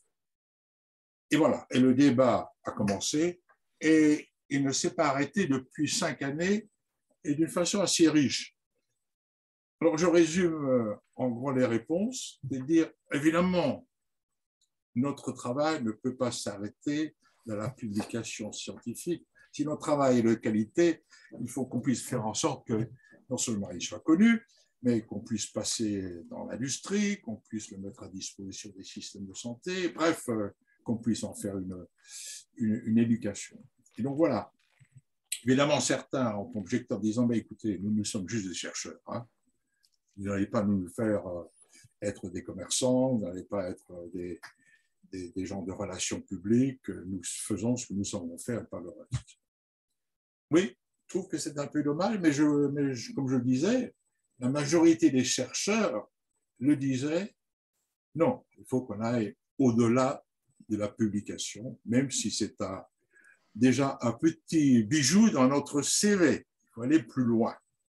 Et voilà, et le débat a commencé et il ne s'est pas arrêté depuis 5 années et d'une façon assez riche. Alors je résume en gros les réponses, c'est de dire évidemment notre travail ne peut pas s'arrêter dans la publication scientifique. Si notre travail est de qualité, il faut qu'on puisse faire en sorte que non seulement il soit connu, mais qu'on puisse passer dans l'industrie, qu'on puisse le mettre à disposition des systèmes de santé, bref, qu'on puisse en faire une éducation. Et donc voilà. Évidemment, certains ont objecté en disant, écoutez, nous sommes juste des chercheurs. Hein. Vous n'allez pas nous faire être des commerçants, vous n'allez pas être des gens de relations publiques, nous faisons ce que nous savons faire et pas le reste. Oui, je trouve que c'est un peu dommage, mais comme je le disais, la majorité des chercheurs le disaient, non, il faut qu'on aille au-delà de la publication, même si c'est déjà un petit bijou dans notre CV. Il faut aller plus loin.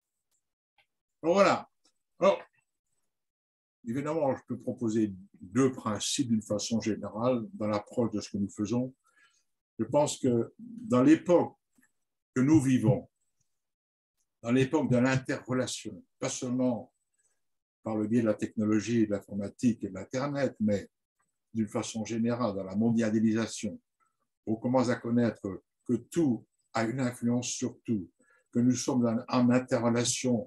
Donc voilà. Alors, évidemment, je peux proposer deux principes d'une façon générale dans l'approche de ce que nous faisons. Je pense que dans l'époque que nous vivons, dans l'époque de l'interrelation, pas seulement par le biais de la technologie, de l'informatique et de l'Internet, mais d'une façon générale dans la mondialisation, on commence à connaître que tout a une influence sur tout, que nous sommes en interrelation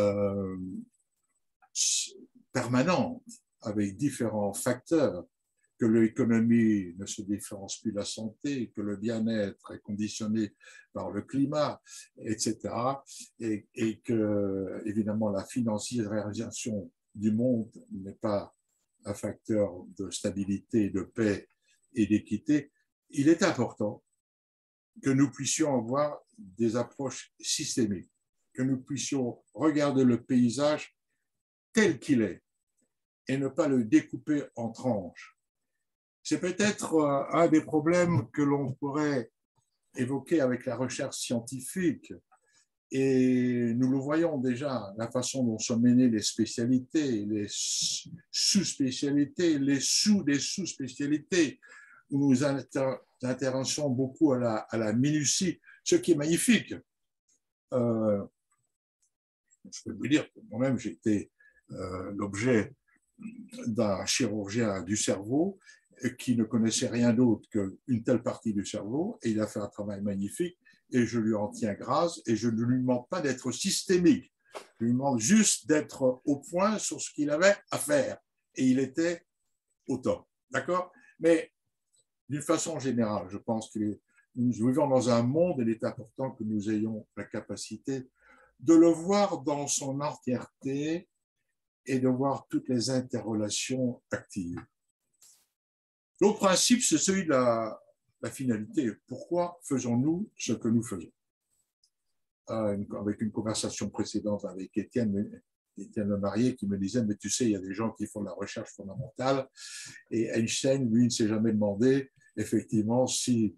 permanente avec différents facteurs, que l'économie ne se différencie plus de la santé, que le bien-être est conditionné par le climat, etc. Et que, évidemment, la financiarisation du monde n'est pas un facteur de stabilité, de paix et d'équité. Il est important que nous puissions avoir des approches systémiques, que nous puissions regarder le paysage tel qu'il est et ne pas le découper en tranches. C'est peut-être un des problèmes que l'on pourrait évoquer avec la recherche scientifique. Et nous le voyons déjà, la façon dont sont menées les spécialités, les sous-spécialités, les sous-spécialités, où nous intéressons beaucoup à la minutie, ce qui est magnifique. Je peux vous dire que moi-même, j'ai été l'objet d'un chirurgien du cerveau qui ne connaissait rien d'autre qu'une telle partie du cerveau, et il a fait un travail magnifique, et je lui en tiens grâce, et je ne lui demande pas d'être systémique, je lui demande juste d'être au point sur ce qu'il avait à faire, et il était au top, d'accord? Mais d'une façon générale, je pense que nous vivons dans un monde, et il est important que nous ayons la capacité de le voir dans son entièreté et de voir toutes les interrelations actives. L'autre principe, c'est celui de la finalité. Pourquoi faisons-nous ce que nous faisons? Avec une conversation précédente avec Étienne Lemarié qui me disait, mais tu sais, il y a des gens qui font de la recherche fondamentale, et Einstein, lui, ne s'est jamais demandé, effectivement, si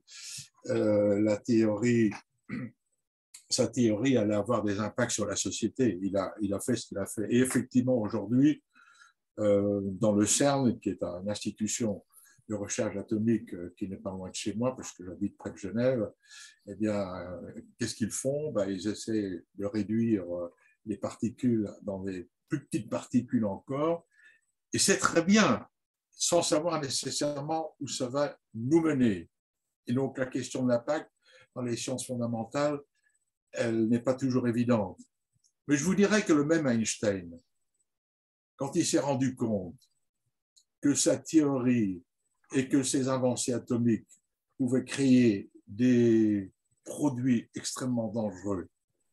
sa théorie allait avoir des impacts sur la société. Il a fait ce qu'il a fait. Et effectivement, aujourd'hui, dans le CERN, qui est une institution de recherche atomique qui n'est pas loin de chez moi, parce que j'habite près de Genève, eh bien, qu'est-ce qu'ils font? Ils essaient de réduire les particules dans des plus petites particules encore, et c'est très bien, sans savoir nécessairement où ça va nous mener. Et donc, la question de l'impact dans les sciences fondamentales, elle n'est pas toujours évidente. Mais je vous dirais que le même Einstein, quand il s'est rendu compte que sa théorie et que ses avancées atomiques pouvaient créer des produits extrêmement dangereux,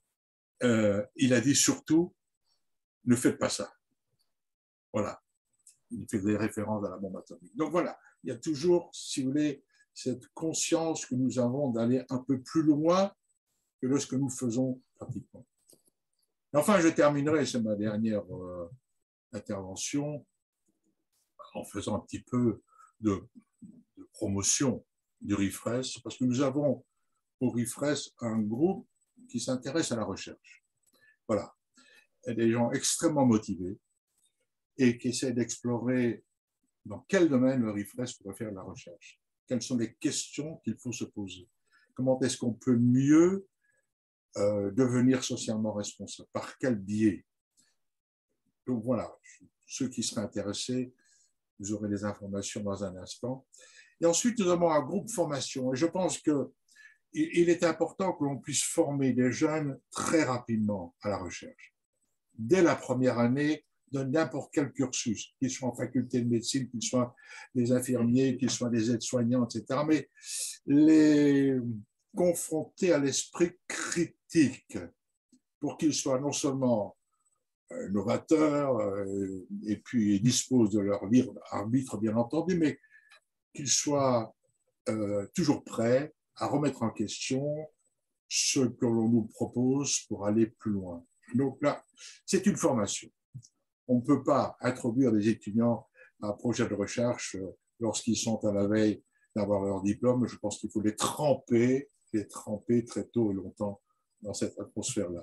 il a dit surtout, ne faites pas ça. Voilà. Il fait des références à la bombe atomique. Donc voilà, il y a toujours, si vous voulez, cette conscience que nous avons d'aller un peu plus loin que ce que nous faisons pratiquement. Enfin, je terminerai, c'est ma dernière intervention, en faisant un petit peu de promotion du RIFRES, parce que nous avons au RIFRES un groupe qui s'intéresse à la recherche. Voilà. Il y a des gens extrêmement motivés et qui essaient d'explorer dans quel domaine le RIFRES pourrait faire de la recherche. Quelles sont les questions qu'il faut se poser? Comment est-ce qu'on peut mieux devenir socialement responsable? Par quel biais? Donc voilà, ceux qui seraient intéressés, vous aurez des informations dans un instant. Et ensuite, nous avons un groupe formation. Et je pense qu'il est important que l'on puisse former des jeunes très rapidement à la recherche. Dès la première année de n'importe quel cursus, qu'ils soient en faculté de médecine, qu'ils soient des infirmiers, qu'ils soient des aides-soignants, etc. Mais les confronter à l'esprit critique pour qu'ils soient non seulement novateurs et puis disposent de leur libre arbitre, bien entendu, mais qu'ils soient toujours prêts à remettre en question ce que l'on nous propose pour aller plus loin. Donc là, c'est une formation. On ne peut pas introduire des étudiants à un projet de recherche lorsqu'ils sont à la veille d'avoir leur diplôme. Je pense qu'il faut les tremper très tôt et longtemps dans cette atmosphère-là.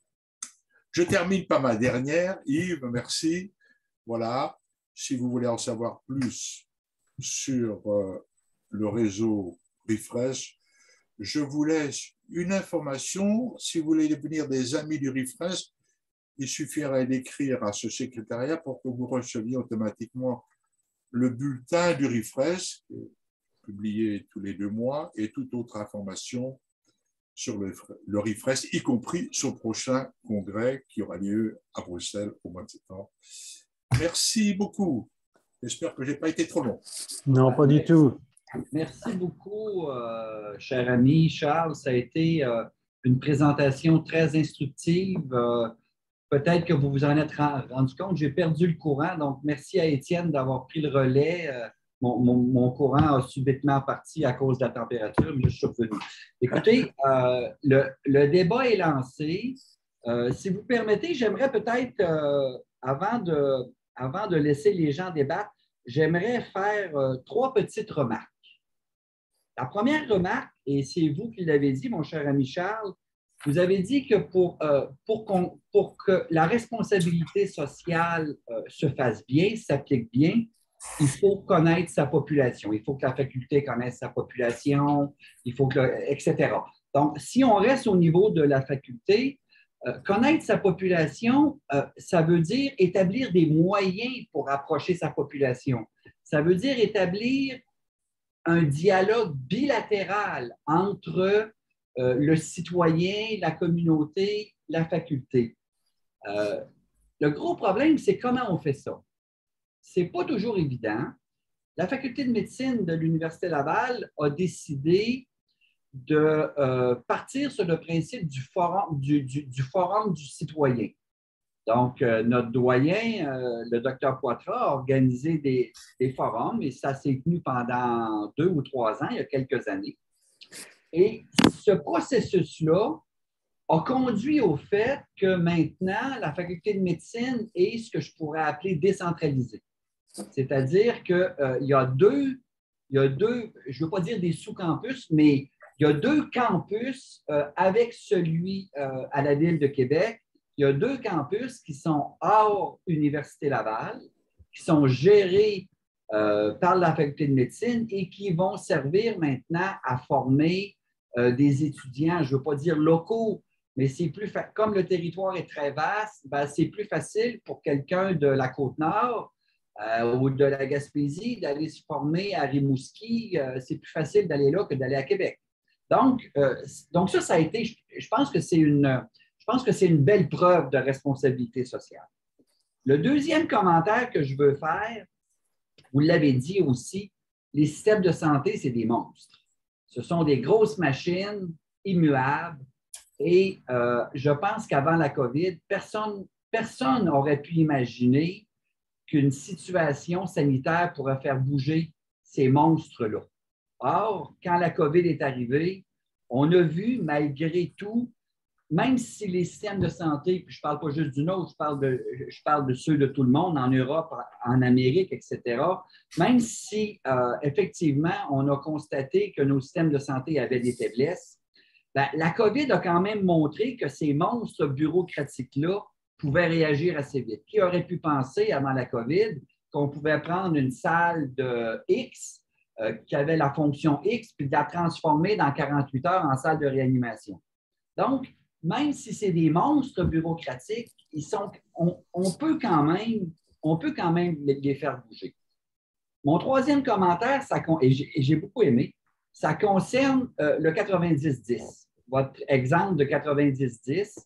Je termine par ma dernière. Yves, merci. Voilà, si vous voulez en savoir plus sur le réseau RIFRES, je vous laisse une information. Si vous voulez devenir des amis du RIFRES, il suffirait d'écrire à ce secrétariat pour que vous receviez automatiquement le bulletin du RIFRES, publié tous les 2 mois, et toute autre information sur le RIFRES, y compris son prochain congrès qui aura lieu à Bruxelles au mois de septembre. Merci beaucoup. J'espère que je n'ai pas été trop long. Non, pas du tout. Merci beaucoup, cher ami Charles. Ça a été une présentation très instructive. Peut-être que vous vous en êtes rendu compte. J'ai perdu le courant, donc merci à Étienne d'avoir pris le relais. Mon courant a subitement parti à cause de la température, mais je suis revenu. Écoutez, le débat est lancé. Si vous permettez, j'aimerais peut-être, avant de laisser les gens débattre, j'aimerais faire 3 petites remarques. La première remarque, et c'est vous qui l'avez dit, mon cher ami Charles, vous avez dit que pour que la responsabilité sociale se fasse bien, s'applique bien, il faut connaître sa population. Il faut que la faculté connaisse sa population, etc. Donc, si on reste au niveau de la faculté, connaître sa population, ça veut dire établir des moyens pour approcher sa population. Ça veut dire établir un dialogue bilatéral entre le citoyen, la communauté, la faculté. Le gros problème, c'est comment on fait ça. Ce n'est pas toujours évident. La faculté de médecine de l'Université Laval a décidé de partir sur le principe du forum du citoyen. Donc, notre doyen, le docteur Poitras, a organisé des forums et ça s'est tenu pendant 2 ou 3 ans, il y a quelques années. Et ce processus-là a conduit au fait que maintenant, la faculté de médecine est ce que je pourrais appeler décentralisée. C'est-à-dire qu'il y a deux, je ne veux pas dire des sous-campus, mais il y a 2 campus avec celui à la Ville de Québec. Il y a 2 campus qui sont hors Université Laval, qui sont gérés par la faculté de médecine et qui vont servir maintenant à former des étudiants, je ne veux pas dire locaux, mais c'est plus comme le territoire est très vaste, ben, c'est plus facile pour quelqu'un de la Côte-Nord ou de la Gaspésie d'aller se former à Rimouski. C'est plus facile d'aller là que d'aller à Québec. Donc ça a été, je pense que c'est une belle preuve de responsabilité sociale. Le deuxième commentaire que je veux faire, vous l'avez dit aussi, les systèmes de santé, c'est des monstres. Ce sont des grosses machines immuables et je pense qu'avant la COVID, personne n'aurait pu imaginer qu'une situation sanitaire pourrait faire bouger ces monstres-là. Or, quand la COVID est arrivée, on a vu, malgré tout, même si les systèmes de santé, puis je ne parle pas juste du nôtre, je parle de ceux de tout le monde, en Europe, en Amérique, etc., même si, effectivement, on a constaté que nos systèmes de santé avaient des faiblesses, ben, la COVID a quand même montré que ces monstres bureaucratiques-là pouvaient réagir assez vite. Qui aurait pu penser, avant la COVID, qu'on pouvait prendre une salle de X qui avait la fonction X, puis de la transformer dans 48 heures en salle de réanimation? Donc, même si c'est des monstres bureaucratiques, on peut quand même les faire bouger. Mon troisième commentaire, et j'ai beaucoup aimé, ça concerne le 90-10. Votre exemple de 90-10,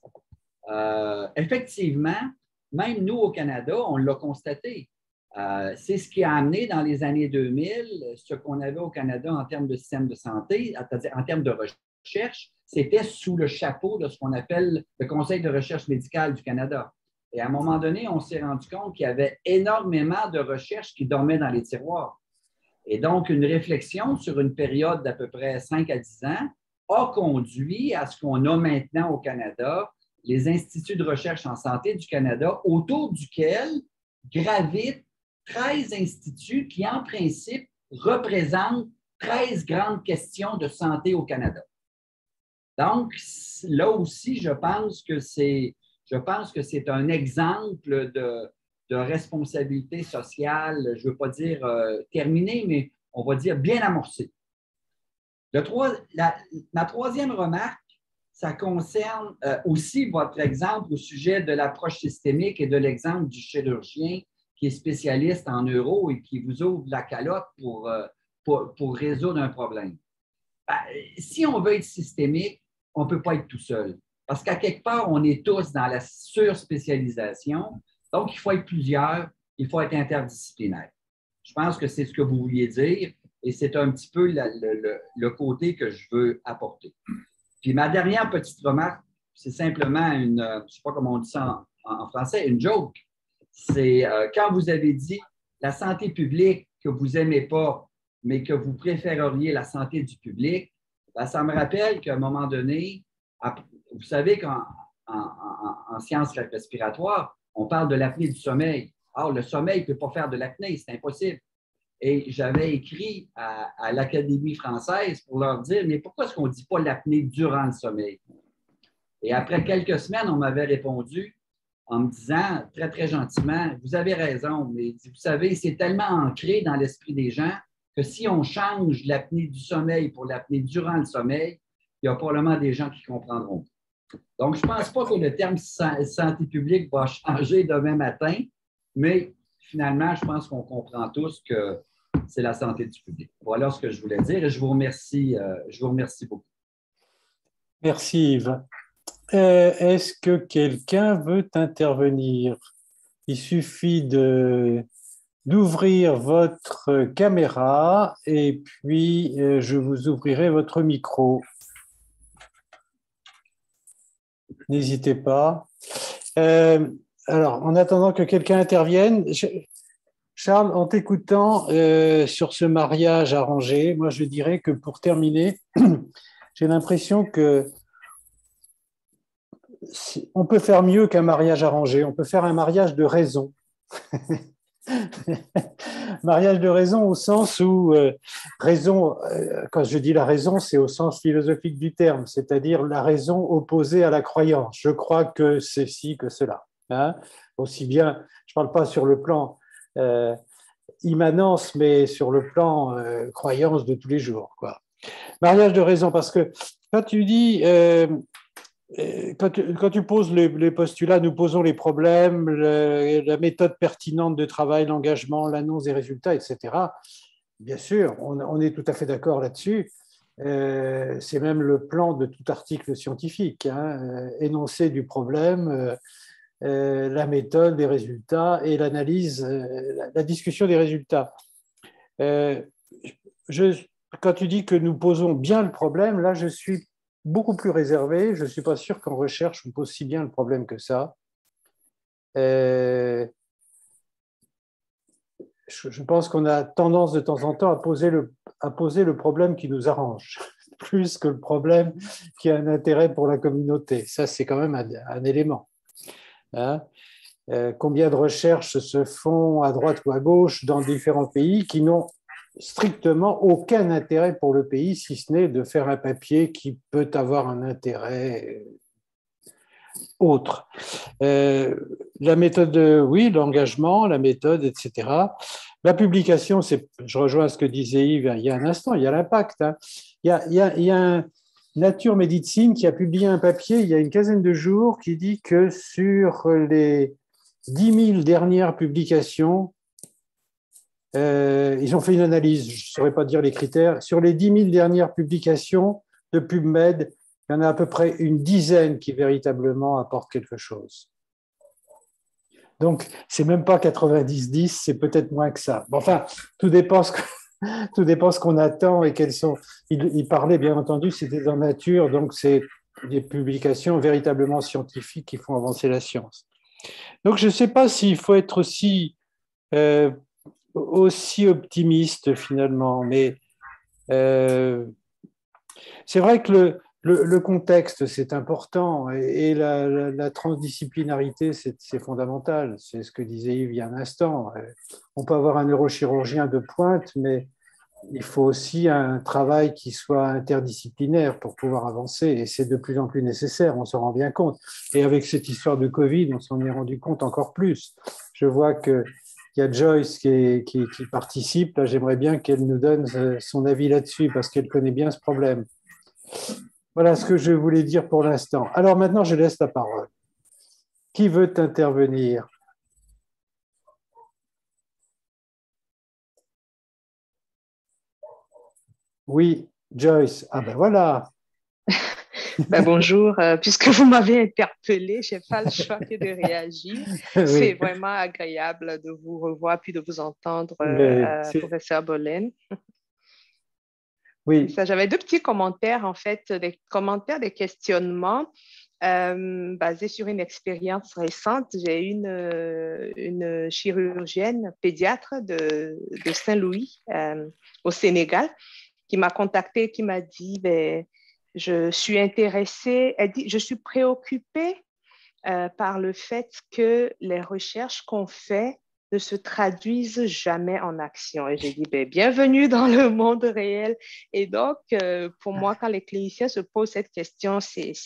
effectivement, même nous au Canada, on l'a constaté. C'est ce qui a amené dans les années 2000 ce qu'on avait au Canada en termes de système de santé, c'est-à-dire en termes de recherche, c'était sous le chapeau de ce qu'on appelle le Conseil de recherche médicale du Canada. Et à un moment donné, on s'est rendu compte qu'il y avait énormément de recherches qui dormaient dans les tiroirs. Et donc, une réflexion sur une période d'à peu près 5 à 10 ans a conduit à ce qu'on a maintenant au Canada, les instituts de recherche en santé du Canada, autour duquel gravitent 13 instituts qui, en principe, représentent 13 grandes questions de santé au Canada. Donc, là aussi, je pense que c'est un exemple de responsabilité sociale, je ne veux pas dire terminée, mais on va dire bien amorcée. Ma troisième remarque, ça concerne aussi votre exemple au sujet de l'approche systémique et de l'exemple du chirurgien qui est spécialiste en neuro et qui vous ouvre la calotte pour résoudre un problème. Ben, si on veut être systémique, on ne peut pas être tout seul. Parce qu'à quelque part, on est tous dans la surspécialisation. Donc, il faut être plusieurs, il faut être interdisciplinaire. Je pense que c'est ce que vous vouliez dire et c'est un petit peu le côté que je veux apporter. Puis ma dernière petite remarque, c'est simplement une, je ne sais pas comment on dit ça en français, une joke. C'est quand vous avez dit la santé publique que vous n'aimez pas, mais que vous préféreriez la santé du public, ben, ça me rappelle qu'à un moment donné, vous savez qu'en sciences respiratoires, on parle de l'apnée du sommeil. Or, le sommeil ne peut pas faire de l'apnée, c'est impossible. Et j'avais écrit à l'Académie française pour leur dire, mais pourquoi est-ce qu'on ne dit pas l'apnée durant le sommeil? Et après quelques semaines, on m'avait répondu en me disant très, très gentiment, vous avez raison, mais vous savez, c'est tellement ancré dans l'esprit des gens que si on change l'apnée du sommeil pour l'apnée durant le sommeil, il y a probablement des gens qui comprendront. Donc, je ne pense pas que le terme santé publique va changer demain matin, mais finalement, je pense qu'on comprend tous que c'est la santé du public. Voilà ce que je voulais dire et je vous remercie beaucoup. Merci Yves. Est-ce que quelqu'un veut intervenir? Il suffit d'ouvrir votre caméra et puis je vous ouvrirai votre micro. N'hésitez pas. Alors, en attendant que quelqu'un intervienne, Charles, en t'écoutant sur ce mariage arrangé, moi je dirais que pour terminer, j'ai l'impression que on peut faire mieux qu'un mariage arrangé, on peut faire un mariage de raison. Mariage de raison au sens où raison, quand je dis la raison, c'est au sens philosophique du terme, c'est-à-dire la raison opposée à la croyance. Je crois que c'est ci, que cela. Hein? Aussi bien, je ne parle pas sur le plan immanence, mais sur le plan croyance de tous les jours, quoi. Mariage de raison, parce que quand tu dis quand tu poses les postulats, nous posons les problèmes, la méthode pertinente de travail, l'engagement, l'annonce des résultats, etc. Bien sûr, on est tout à fait d'accord là-dessus. C'est même le plan de tout article scientifique, hein, énoncé du problème, la méthode des résultats et l'analyse, la discussion des résultats. Quand tu dis que nous posons bien le problème, là, je suis beaucoup plus réservé. Je ne suis pas sûr qu'en recherche, on pose si bien le problème que ça. Je pense qu'on a tendance de temps en temps à poser le problème qui nous arrange, plus que le problème qui a un intérêt pour la communauté. Ça, c'est quand même un élément. Hein? Combien de recherches se font à droite ou à gauche dans différents pays qui n'ont strictement aucun intérêt pour le pays, si ce n'est de faire un papier qui peut avoir un intérêt autre. La méthode, oui, l'engagement, la méthode, etc. La publication, je rejoins ce que disait Yves il y a un instant, il y a l'impact. Hein. Il y a un Nature Médecine qui a publié un papier il y a une quinzaine de jours qui dit que sur les 10 000 dernières publications, ils ont fait une analyse, je ne saurais pas dire les critères, sur les 10 000 dernières publications de PubMed, il y en a à peu près une dizaine qui véritablement apportent quelque chose. Donc, ce n'est même pas 90-10, c'est peut-être moins que ça. Bon, enfin, tout dépend ce qu'on attend et quelles sont. Il parlait, bien entendu, c'était dans Nature, donc c'est des publications véritablement scientifiques qui font avancer la science. Donc, je ne sais pas s'il faut être aussi optimiste finalement, mais c'est vrai que le contexte, c'est important et la transdisciplinarité, c'est fondamental. C'est ce que disait Yves il y a un instant. On peut avoir un neurochirurgien de pointe, mais il faut aussi un travail qui soit interdisciplinaire pour pouvoir avancer et c'est de plus en plus nécessaire, on s'en rend bien compte. Et avec cette histoire de Covid, on s'en est rendu compte encore plus. Je vois qu'il y a Joyce qui participe. Là, j'aimerais bien qu'elle nous donne son avis là-dessus parce qu'elle connaît bien ce problème. Voilà ce que je voulais dire pour l'instant. Alors maintenant, je laisse la parole. Qui veut intervenir? Oui, Joyce. Ah ben voilà. Ben, bonjour, puisque vous m'avez interpellé, je n'ai pas le choix que de réagir. C'est Oui, vraiment agréable de vous revoir puis de vous entendre, mais professeur Bollen. oui, J'avais deux petits commentaires, en fait, des commentaires, des questionnements basés sur une expérience récente. J'ai une chirurgienne pédiatre de Saint-Louis, au Sénégal, qui m'a contactée, qui m'a dit, ben, je suis intéressée, elle dit, je suis préoccupée par le fait que les recherches qu'on fait ne se traduisent jamais en action. Et j'ai dit, ben, bienvenue dans le monde réel. Et donc, pour moi, quand les cliniciens se posent cette question,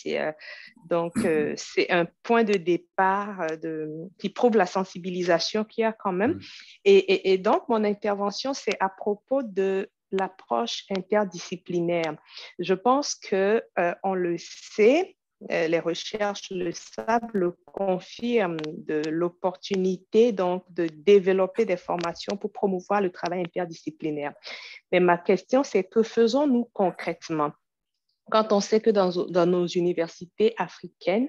c'est un point de départ qui prouve la sensibilisation qu'il y a quand même. Et donc, mon intervention, c'est à propos de l'approche interdisciplinaire. Je pense que on le sait, les recherches le savent, le confirment, de l'opportunité donc de développer des formations pour promouvoir le travail interdisciplinaire. Mais ma question, c'est que faisons-nous concrètement? Quand on sait que dans nos universités africaines,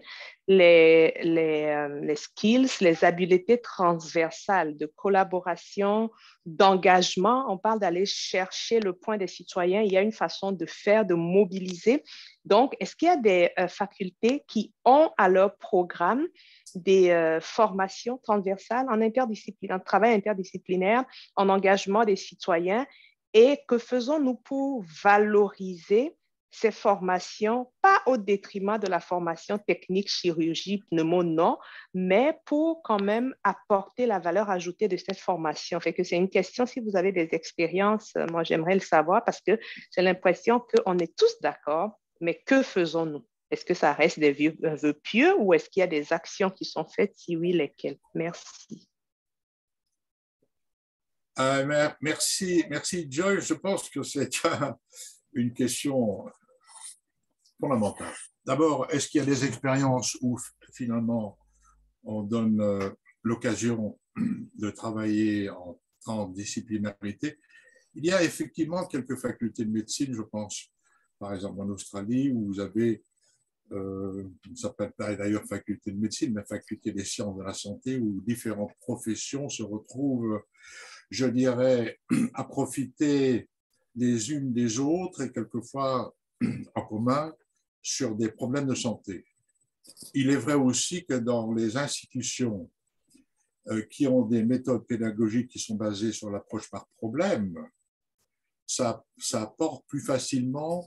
les skills, les habiletés transversales de collaboration, d'engagement, on parle d'aller chercher le point des citoyens, il y a une façon de faire, de mobiliser. Donc, est-ce qu'il y a des facultés qui ont à leur programme des formations transversales en interdisciplinaire, en travail interdisciplinaire, en engagement des citoyens? Et que faisons-nous pour valoriser ces formations, pas au détriment de la formation technique, chirurgie, pneumo, non, mais pour quand même apporter la valeur ajoutée de cette formation. Fait que c'est une question, si vous avez des expériences, moi j'aimerais le savoir parce que j'ai l'impression qu'on est tous d'accord, mais que faisons-nous? Est-ce que ça reste des vœux pieux ou est-ce qu'il y a des actions qui sont faites? Si oui, lesquelles? Merci. Merci, Joyce. Je pense que c'est une question fondamentale. D'abord, est-ce qu'il y a des expériences où finalement on donne l'occasion de travailler en transdisciplinarité? Il y a effectivement quelques facultés de médecine, je pense, par exemple en Australie, où vous avez, ça s'appelle d'ailleurs faculté de médecine, mais faculté des sciences de la santé, où différentes professions se retrouvent, je dirais, à profiter les unes des autres et quelquefois en commun sur des problèmes de santé. Il est vrai aussi que dans les institutions qui ont des méthodes pédagogiques qui sont basées sur l'approche par problème, ça apporte plus facilement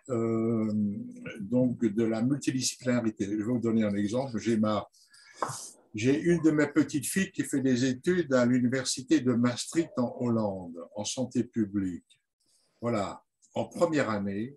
donc de la multidisciplinarité. Je vais vous donner un exemple. J'ai une de mes petites filles qui fait des études à l'université de Maastricht en Hollande, en santé publique. Voilà, en première année,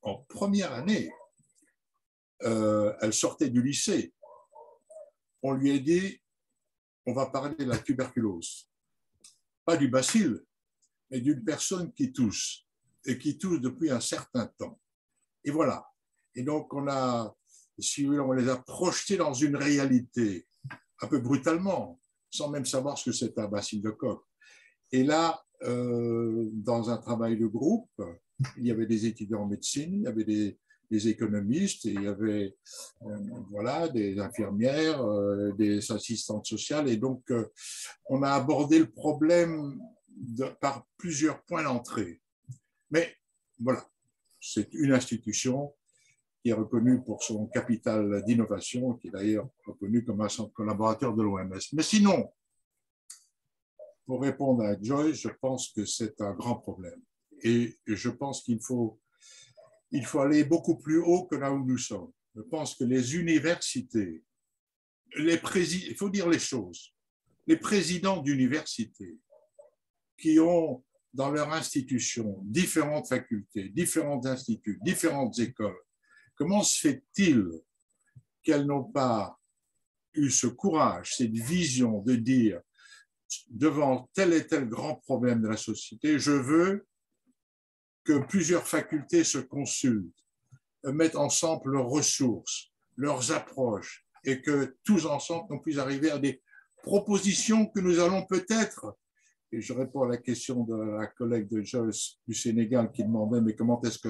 elle sortait du lycée. On lui a dit, on va parler de la tuberculose. Pas du bacille, mais d'une personne qui tousse, et qui tousse depuis un certain temps. Et voilà. Et donc, on les a projetés dans une réalité, un peu brutalement, sans même savoir ce que c'est un bacille de coque. Et là, dans un travail de groupe, il y avait des étudiants en médecine, il y avait des économistes, et il y avait voilà, des infirmières, des assistantes sociales. Et donc, on a abordé le problème par plusieurs points d'entrée. Mais voilà, c'est une institution qui est reconnue pour son capital d'innovation, qui est d'ailleurs reconnu comme un collaborateur de l'OMS. Mais sinon, pour répondre à Joyce, je pense que c'est un grand problème. Et je pense qu'il faut aller beaucoup plus haut que là où nous sommes. Je pense que les universités, il faut dire les choses, les présidents d'universités qui ont dans leur institution différentes facultés, différents instituts, différentes écoles, comment se fait-il qu'elles n'ont pas eu ce courage, cette vision de dire devant tel et tel grand problème de la société, je veux que plusieurs facultés se consultent, mettent ensemble leurs ressources, leurs approches, et que tous ensemble, on puisse arriver à des propositions que nous allons peut-être, et je réponds à la question de la collègue de Joyce du Sénégal qui demandait, mais comment est-ce que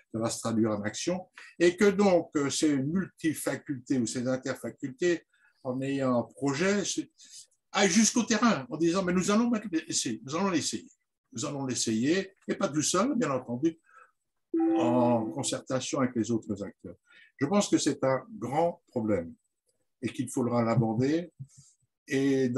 ça va se traduire en action, et que donc ces multifacultés ou ces interfacultés, en ayant un projet, aillent jusqu'au terrain en disant mais nous allons l'essayer, nous allons l'essayer. Nous allons l'essayer, et pas tout seul, bien entendu, en concertation avec les autres acteurs. Je pense que c'est un grand problème et qu'il faudra l'aborder. Et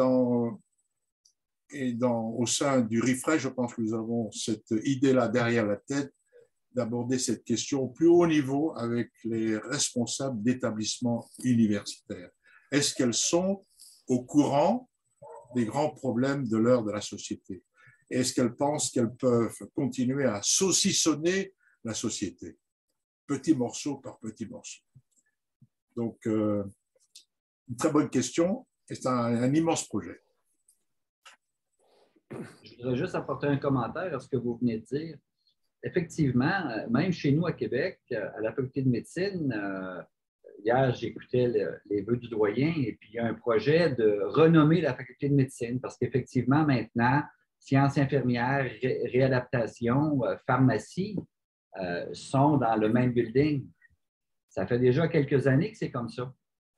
au sein du refresh, je pense que nous avons cette idée-là derrière la tête d'aborder cette question au plus haut niveau avec les responsables d'établissements universitaires. Est-ce qu'elles sont au courant des grands problèmes de l'heure de la société? Est-ce qu'elles pensent qu'elles peuvent continuer à saucissonner la société, petit morceau par petit morceau? Donc, une très bonne question, et c'est un immense projet. Je voudrais juste apporter un commentaire à ce que vous venez de dire. Effectivement, même chez nous à Québec, à la faculté de médecine, hier, j'écoutais les vœux du doyen et puis il y a un projet de renommer la faculté de médecine parce qu'effectivement, maintenant, sciences infirmières, réadaptation, pharmacie sont dans le même building. Ça fait déjà quelques années que c'est comme ça.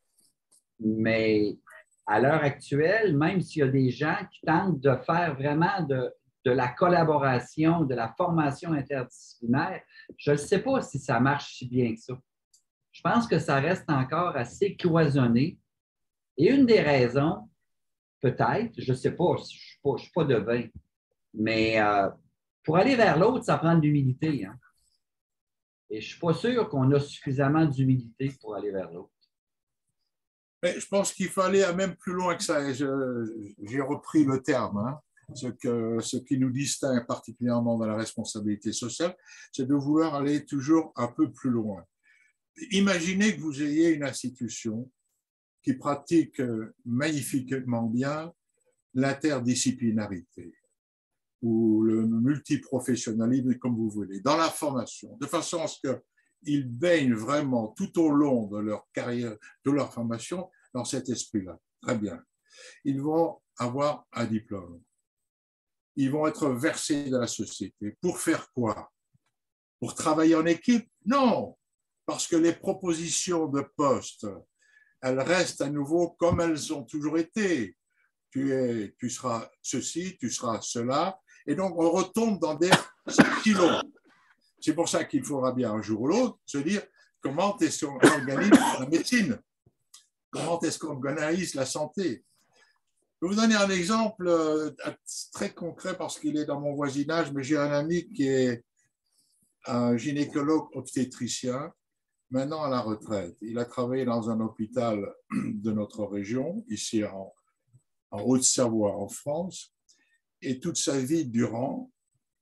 Mais à l'heure actuelle, même s'il y a des gens qui tentent de faire vraiment de la collaboration, de la formation interdisciplinaire, je ne sais pas si ça marche si bien que ça. Je pense que ça reste encore assez cloisonné. Et une des raisons, peut-être, je ne sais pas, je ne suis pas devin, mais pour aller vers l'autre, ça prend de l'humilité. Hein? Et je ne suis pas sûr qu'on a suffisamment d'humilité pour aller vers l'autre. Mais je pense qu'il faut aller même plus loin que ça. J'ai repris le terme. Hein. Ce qui nous distingue particulièrement dans la responsabilité sociale, c'est de vouloir aller toujours un peu plus loin. Imaginez que vous ayez une institution qui pratique magnifiquement bien l'interdisciplinarité ou le multiprofessionnalisme, comme vous voulez, dans la formation, de façon à ce qu'ils baignent vraiment tout au long de leur carrière, de leur formation, dans cet esprit-là. Très bien. Ils vont avoir un diplôme. Ils vont être versés dans la société. Pour faire quoi? Pour travailler en équipe? Non, parce que les propositions de poste, elles restent à nouveau comme elles ont toujours été. Tu seras ceci, tu seras cela, et donc on retombe dans des silos. C'est pour ça qu'il faudra bien un jour ou l'autre se dire comment est-ce qu'on organise la médecine, comment est-ce qu'on organise la santé. Je vais vous donner un exemple très concret parce qu'il est dans mon voisinage, mais j'ai un ami qui est un gynécologue obstétricien, maintenant à la retraite. Il a travaillé dans un hôpital de notre région, ici en Haute-Savoie, en France, et toute sa vie durant,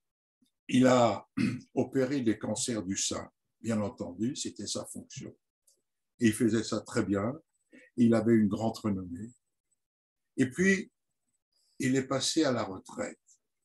il a opéré des cancers du sein, bien entendu, c'était sa fonction. Et il faisait ça très bien, il avait une grande renommée. Et puis, il est passé à la retraite.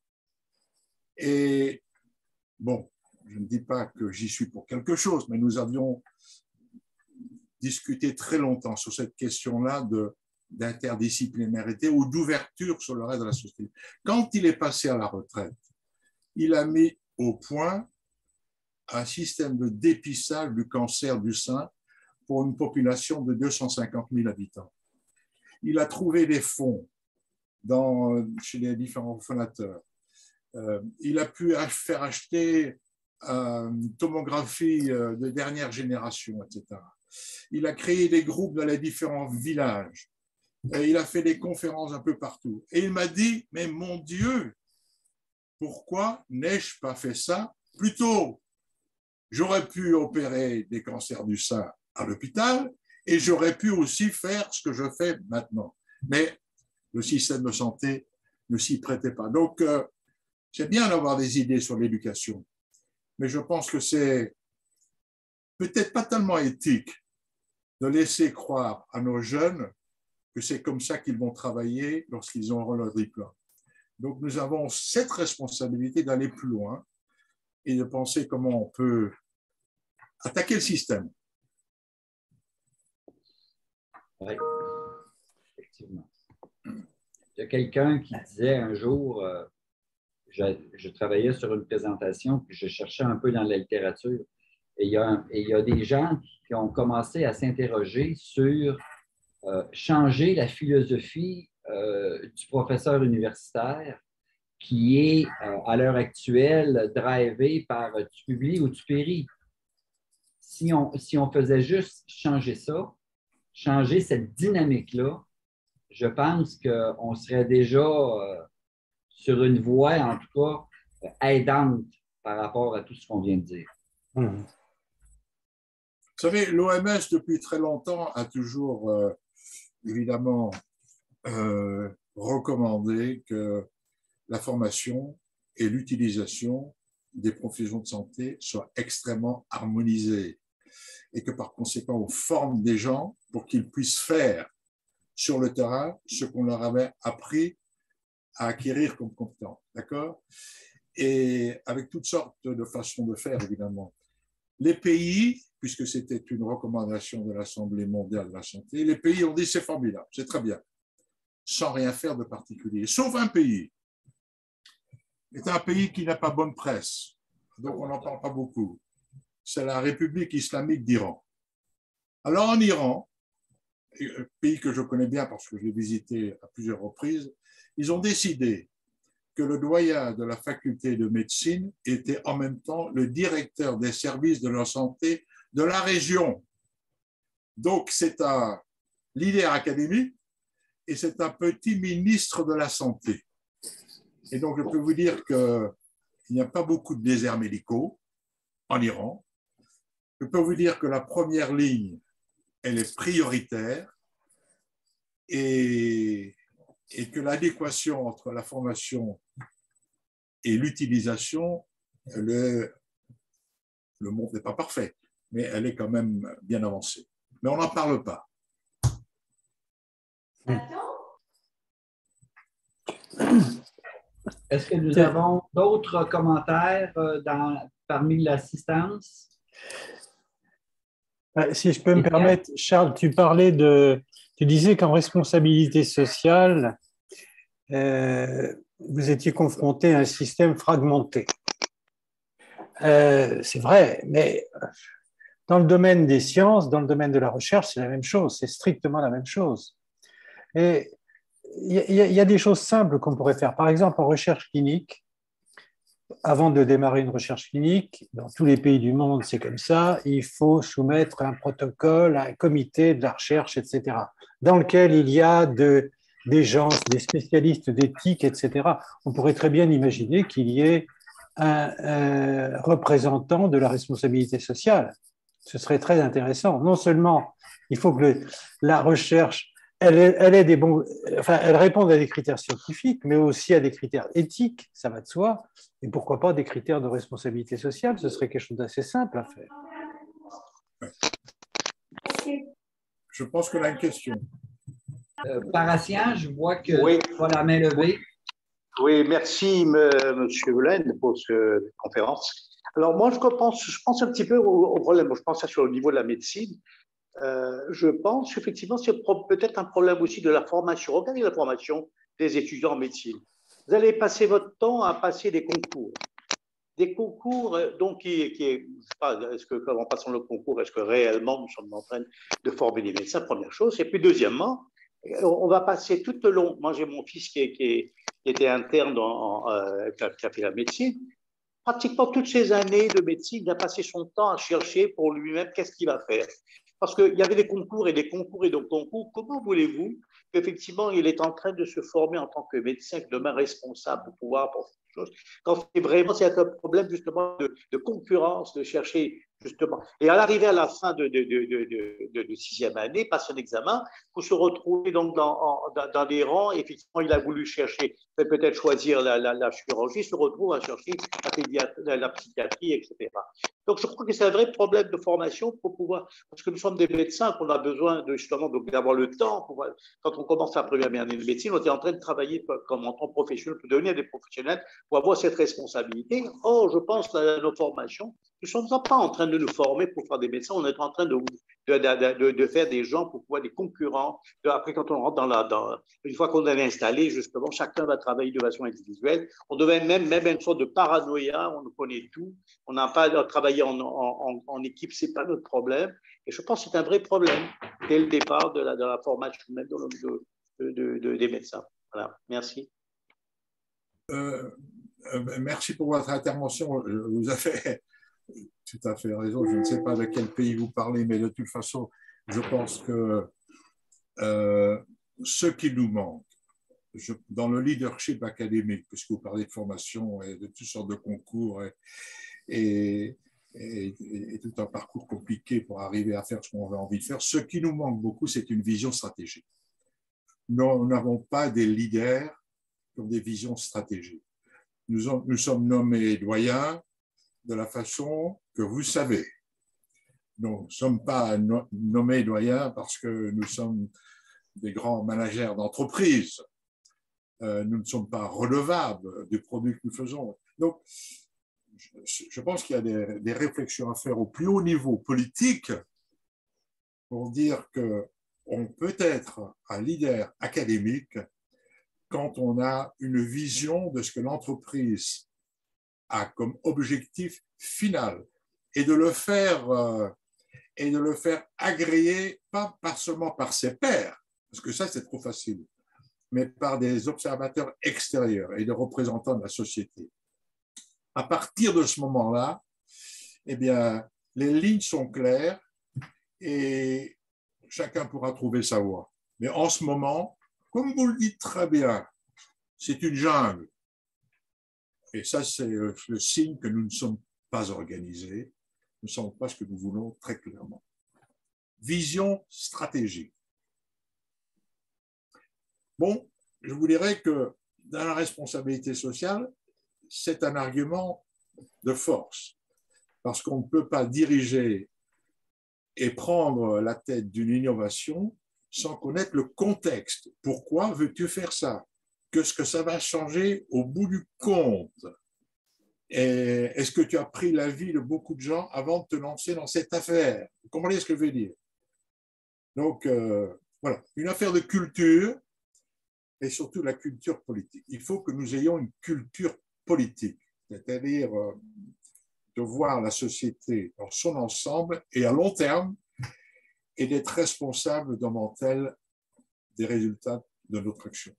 Et bon, je ne dis pas que j'y suis pour quelque chose, mais nous avions discuté très longtemps sur cette question-là d'interdisciplinarité ou d'ouverture sur le reste de la société. Quand il est passé à la retraite, il a mis au point un système de dépistage du cancer du sein pour une population de 250 000 habitants. Il a trouvé des fonds chez les différents fondateurs. Il a pu faire acheter une tomographie de dernière génération, etc. Il a créé des groupes dans les différents villages. Et il a fait des conférences un peu partout. Et il m'a dit, mais mon Dieu, pourquoi n'ai-je pas fait ça plus tôt? J'aurais pu opérer des cancers du sein à l'hôpital et j'aurais pu aussi faire ce que je fais maintenant. Mais le système de santé ne s'y prêtait pas. Donc, c'est bien d'avoir des idées sur l'éducation, mais je pense que c'est peut-être pas tellement éthique de laisser croire à nos jeunes que c'est comme ça qu'ils vont travailler lorsqu'ils auront leur diplôme. Donc, nous avons cette responsabilité d'aller plus loin et de penser comment on peut attaquer le système. Oui, effectivement. Il y a quelqu'un qui disait un jour, je travaillais sur une présentation, puis je cherchais un peu dans la littérature. Et il y a des gens qui ont commencé à s'interroger sur changer la philosophie du professeur universitaire qui est, à l'heure actuelle, drivé par tu publies ou tu péris. Si on faisait juste changer ça, changer cette dynamique-là, je pense qu'on serait déjà sur une voie, en tout cas, aidante par rapport à tout ce qu'on vient de dire. Vous savez, l'OMS, depuis très longtemps, a toujours, évidemment, recommandé que la formation et l'utilisation des professions de santé soient extrêmement harmonisées et que par conséquent, on forme des gens pour qu'ils puissent faire sur le terrain ce qu'on leur avait appris à acquérir comme compétence. D'accord? Et avec toutes sortes de façons de faire, évidemment. Les pays, puisque c'était une recommandation de l'Assemblée mondiale de la santé, les pays ont dit c'est formidable, c'est très bien, sans rien faire de particulier. Sauf un pays. C'est un pays qui n'a pas bonne presse, donc on n'en parle pas beaucoup. C'est la République islamique d'Iran. Alors en Iran, un pays que je connais bien parce que je l'ai visité à plusieurs reprises, ils ont décidé que le doyen de la faculté de médecine était en même temps le directeur des services de la santé de la région. Donc c'est un leader académique et c'est un petit ministre de la santé. Et donc je peux vous dire qu'il n'y a pas beaucoup de déserts médicaux en Iran. Je peux vous dire que la première ligne, elle est prioritaire et que l'adéquation entre la formation et l'utilisation, le monde n'est pas parfait, mais elle est quand même bien avancée. Mais on n'en parle pas. Est-ce que nous avons d'autres commentaires parmi l'assistance? Si je peux me permettre, Charles, tu disais qu'en responsabilité sociale, vous étiez confronté à un système fragmenté. C'est vrai, mais dans le domaine des sciences, dans le domaine de la recherche, c'est la même chose, c'est strictement la même chose. Et il y a des choses simples qu'on pourrait faire. Par exemple, en recherche clinique, avant de démarrer une recherche clinique, dans tous les pays du monde, c'est comme ça, il faut soumettre un protocole à un comité de la recherche, etc., dans lequel il y a des gens, des spécialistes d'éthique, etc. On pourrait très bien imaginer qu'il y ait un représentant de la responsabilité sociale. Ce serait très intéressant. Non seulement il faut que la recherche elle répond à des critères scientifiques, mais aussi à des critères éthiques, ça va de soi, et pourquoi pas des critères de responsabilité sociale, ce serait quelque chose d'assez simple à faire. Je pense qu'on a une question. Parassien, je vois que tu as la main levée. Oui, merci M. Velaine pour cette conférence. Alors moi, je pense un petit peu au problème, je pense sur le niveau de la médecine. Je pense effectivement c'est peut-être un problème aussi de la formation. Regardez la formation des étudiants en médecine. Vous allez passer votre temps à passer des concours. Des concours, donc, je ne sais pas, en passant le concours, est-ce que réellement nous sommes en train de former des médecins, première chose. Et puis deuxièmement, on va passer tout le long. Moi, j'ai mon fils qui était interne, qui a fait la médecine. Pratiquement toutes ces années de médecine, il a passé son temps à chercher pour lui-même qu'est-ce qu'il va faire. Parce qu'il y avait des concours et des concours et des concours. Comment voulez-vous qu'effectivement, il est en train de se former en tant que médecin, demain responsable pour pouvoir pour quelque chose, quand c'est un problème justement de concurrence, de chercher justement. Et à l'arrivée à la fin de 6e année, passe un examen, pour se retrouver donc dans des rangs. Effectivement, il a voulu chercher, peut-être choisir la chirurgie, se retrouve à chercher la psychiatrie, etc. Donc, je crois que c'est un vrai problème de formation pour pouvoir, parce que nous sommes des médecins, qu'on a besoin justement d'avoir le temps. Quand on commence la première année de médecine, on est en train de travailler comme en tant que professionnel, pour devenir des professionnels, pour avoir cette responsabilité. Or, je pense à nos formations, nous ne sommes pas en train de nous former pour faire des médecins, on est en train de de faire des gens pour pouvoir des concurrents. Après, quand on rentre une fois qu'on est installé, justement, chacun va travailler de façon individuelle. On devait même une sorte de paranoïa, on connaît tout, on n'a pas à travailler en équipe, c'est pas notre problème. Et je pense que c'est un vrai problème dès le départ de la formation même des médecins. Voilà, merci. Merci pour votre intervention. Vous avez tout à fait raison. Je ne sais pas de quel pays vous parlez, mais de toute façon, je pense que ce qui nous manque dans le leadership académique, puisque vous parlez de formation et de toutes sortes de concours et tout un parcours compliqué pour arriver à faire ce qu'on a envie de faire, ce qui nous manque beaucoup, c'est une vision stratégique. Nous n'avons pas des leaders qui ont des visions stratégiques. Nous sommes nommés doyens de la façon que vous savez. Nous ne sommes pas nommés doyens parce que nous sommes des grands managers d'entreprise. Nous ne sommes pas redevables du produit que nous faisons. Donc, je pense qu'il y a des réflexions à faire au plus haut niveau politique pour dire qu'on peut être un leader académique quand on a une vision de ce que l'entreprise a comme objectif final et de le faire agréer pas seulement par ses pairs, parce que ça c'est trop facile, mais par des observateurs extérieurs et des représentants de la société. À partir de ce moment-là, eh bien, les lignes sont claires et chacun pourra trouver sa voie. Mais en ce moment, comme vous le dites très bien, c'est une jungle. Et ça, c'est le signe que nous ne sommes pas organisés. Nous ne sommes pas ce que nous voulons très clairement. Vision stratégique. Bon, je vous dirais que dans la responsabilité sociale, c'est un argument de force. Parce qu'on ne peut pas diriger et prendre la tête d'une innovation sans connaître le contexte. Pourquoi veux-tu faire ça? Qu'est-ce que ça va changer au bout du compte? Et est-ce que tu as pris l'avis de beaucoup de gens avant de te lancer dans cette affaire? Vous comprenez ce que je veux dire? Donc, voilà, une affaire de culture et surtout la culture politique. Il faut que nous ayons une culture politique, c'est-à-dire de voir la société dans son ensemble et à long terme et d'être responsable dans mental des résultats de notre action.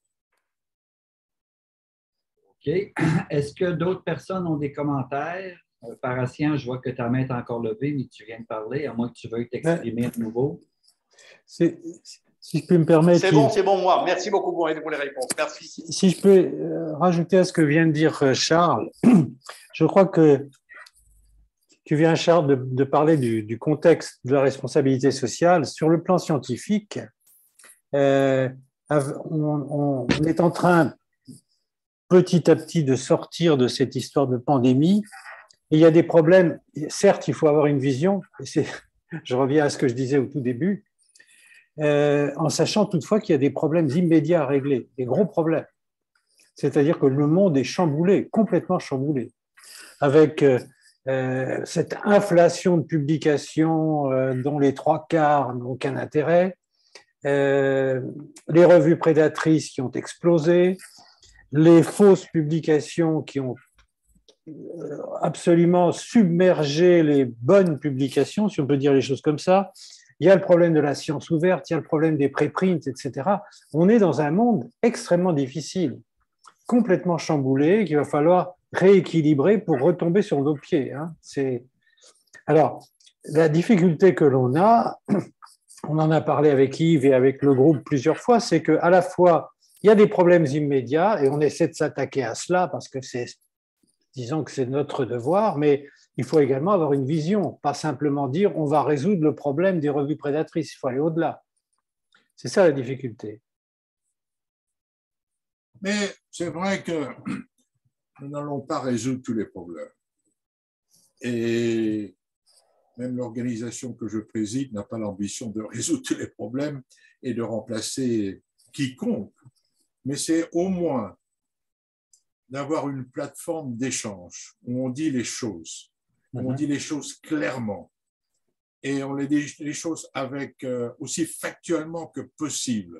OK. Est-ce que d'autres personnes ont des commentaires? Paratien, je vois que ta main est encore levée, mais tu viens de parler, à moins que tu veuilles t'exprimer à nouveau. Si je peux me permettre… C'est bon, moi. Merci beaucoup pour les réponses. Merci. Si je peux rajouter à ce que vient de dire Charles, je crois que tu viens, Charles, de parler du contexte de la responsabilité sociale. Sur le plan scientifique, on est en train petit à petit de sortir de cette histoire de pandémie. Et il y a des problèmes. Certes, il faut avoir une vision. Je reviens à ce que je disais au tout début, en sachant toutefois qu'il y a des problèmes immédiats à régler, des gros problèmes. C'est-à-dire que le monde est chamboulé, complètement chamboulé, avec cette inflation de publications dont les 3/4 n'ont aucun intérêt, les revues prédatrices qui ont explosé, les fausses publications qui ont absolument submergé les bonnes publications, si on peut dire les choses comme ça. Il y a le problème de la science ouverte, il y a le problème des préprints, etc. On est dans un monde extrêmement difficile, complètement chamboulé, qu'il va falloir rééquilibrer pour retomber sur nos pieds. Alors, la difficulté que l'on a, on en a parlé avec Yves et avec le groupe plusieurs fois, c'est qu'à la fois, il y a des problèmes immédiats et on essaie de s'attaquer à cela parce que disons que c'est notre devoir, mais il faut également avoir une vision, pas simplement dire on va résoudre le problème des revues prédatrices, il faut aller au-delà. C'est ça la difficulté. Mais c'est vrai que nous n'allons pas résoudre tous les problèmes. Et même l'organisation que je préside n'a pas l'ambition de résoudre tous les problèmes et de remplacer quiconque. Mais c'est au moins d'avoir une plateforme d'échange où on dit les choses, où on dit les choses clairement et on les dit les choses avec aussi factuellement que possible,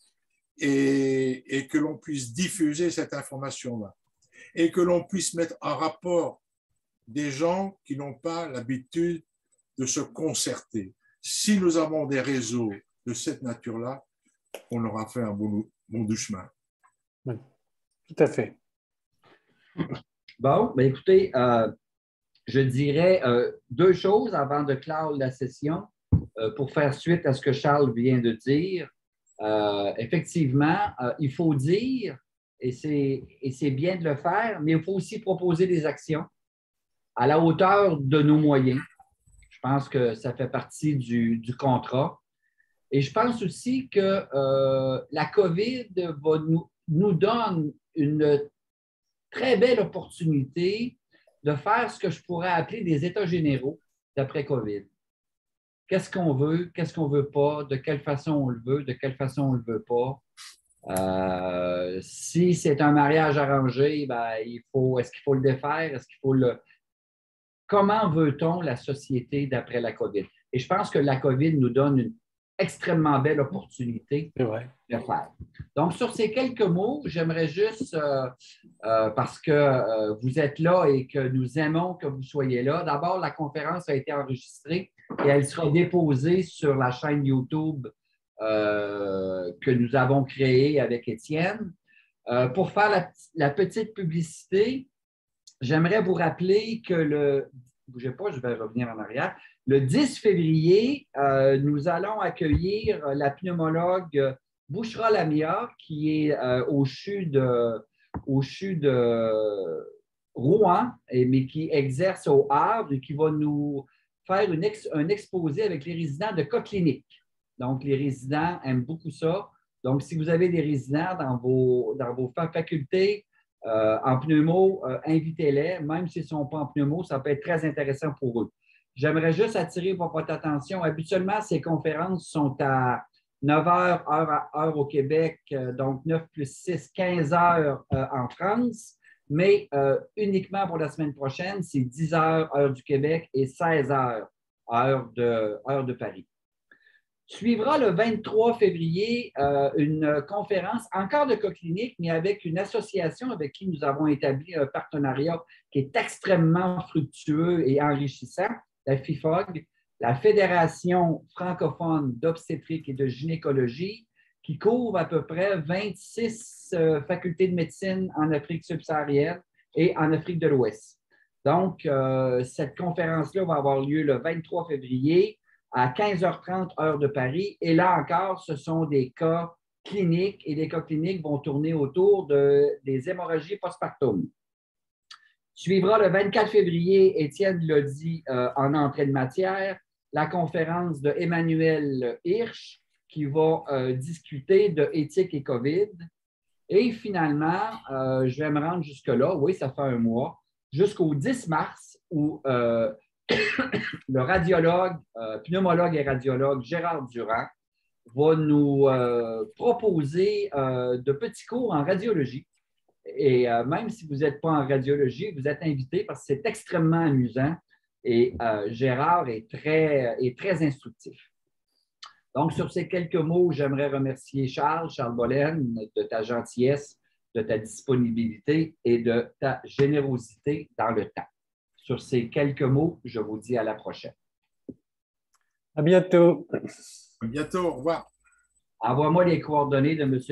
et que l'on puisse diffuser cette information-là, et que l'on puisse mettre en rapport des gens qui n'ont pas l'habitude de se concerter. Si nous avons des réseaux de cette nature-là, on aura fait un bon bout de chemin. Oui, tout à fait. Bon, bien écoutez, je dirais deux choses avant de clore la session pour faire suite à ce que Charles vient de dire. Effectivement, il faut dire, et c'est bien de le faire, mais il faut aussi proposer des actions à la hauteur de nos moyens. Je pense que ça fait partie du contrat. Et je pense aussi que la COVID nous donne une très belle opportunité de faire ce que je pourrais appeler des états généraux d'après-COVID. Qu'est-ce qu'on veut pas, de quelle façon on le veut, de quelle façon on ne le veut pas. Si c'est un mariage arrangé, ben, est-ce qu'il faut le défaire? Est-ce qu'il faut le... Comment veut-on la société d'après la COVID? Et je pense que la COVID nous donne une extrêmement belle opportunité de faire. Donc, sur ces quelques mots, j'aimerais juste, parce que vous êtes là et que nous aimons que vous soyez là, d'abord, la conférence a été enregistrée et elle sera déposée sur la chaîne YouTube que nous avons créée avec Étienne. Pour faire la petite publicité, j'aimerais vous rappeler que bougez pas, je vais revenir en arrière. Le 10 février, nous allons accueillir la pneumologue Bouchra Lamia, qui est au CHU de Rouen, mais qui exerce au Havre et qui va nous faire un exposé avec les résidents de cas cliniques. Donc, les résidents aiment beaucoup ça. Donc, si vous avez des résidents dans vos facultés en pneumo, invitez-les. Même s'ils ne sont pas en pneumo, ça peut être très intéressant pour eux. J'aimerais juste attirer votre attention. Habituellement, ces conférences sont à 9 h, heure au Québec, donc 9 plus 6, 15 heures en France. Mais uniquement pour la semaine prochaine, c'est 10 h, heure du Québec, et 16 h, heure de Paris. Suivra le 23 février une conférence, encore de cas cliniques, mais avec une association avec qui nous avons établi un partenariat qui est extrêmement fructueux et enrichissant, la FIFOG, la Fédération francophone d'obstétrique et de gynécologie, qui couvre à peu près 26 facultés de médecine en Afrique subsaharienne et en Afrique de l'Ouest. Donc, cette conférence-là va avoir lieu le 23 février à 15h30, heure de Paris. Et là encore, ce sont des cas cliniques et les cas cliniques vont tourner autour des hémorragies postpartum. Suivra le 24 février, Étienne l'a dit en entrée de matière, la conférence de Emmanuel Hirsch qui va discuter de éthique et COVID. Et finalement, je vais me rendre jusque-là, oui, ça fait un mois, jusqu'au 10 mars où le radiologue, pneumologue et radiologue Gérard Durand va nous proposer de petits cours en radiologie. Et même si vous n'êtes pas en radiologie, vous êtes invité parce que c'est extrêmement amusant et Gérard est très instructif. Donc, sur ces quelques mots, j'aimerais remercier Charles Bollen, de ta gentillesse, de ta disponibilité et de ta générosité dans le temps. Sur ces quelques mots, je vous dis à la prochaine. À bientôt. À bientôt, au revoir. Envoie-moi les coordonnées de M.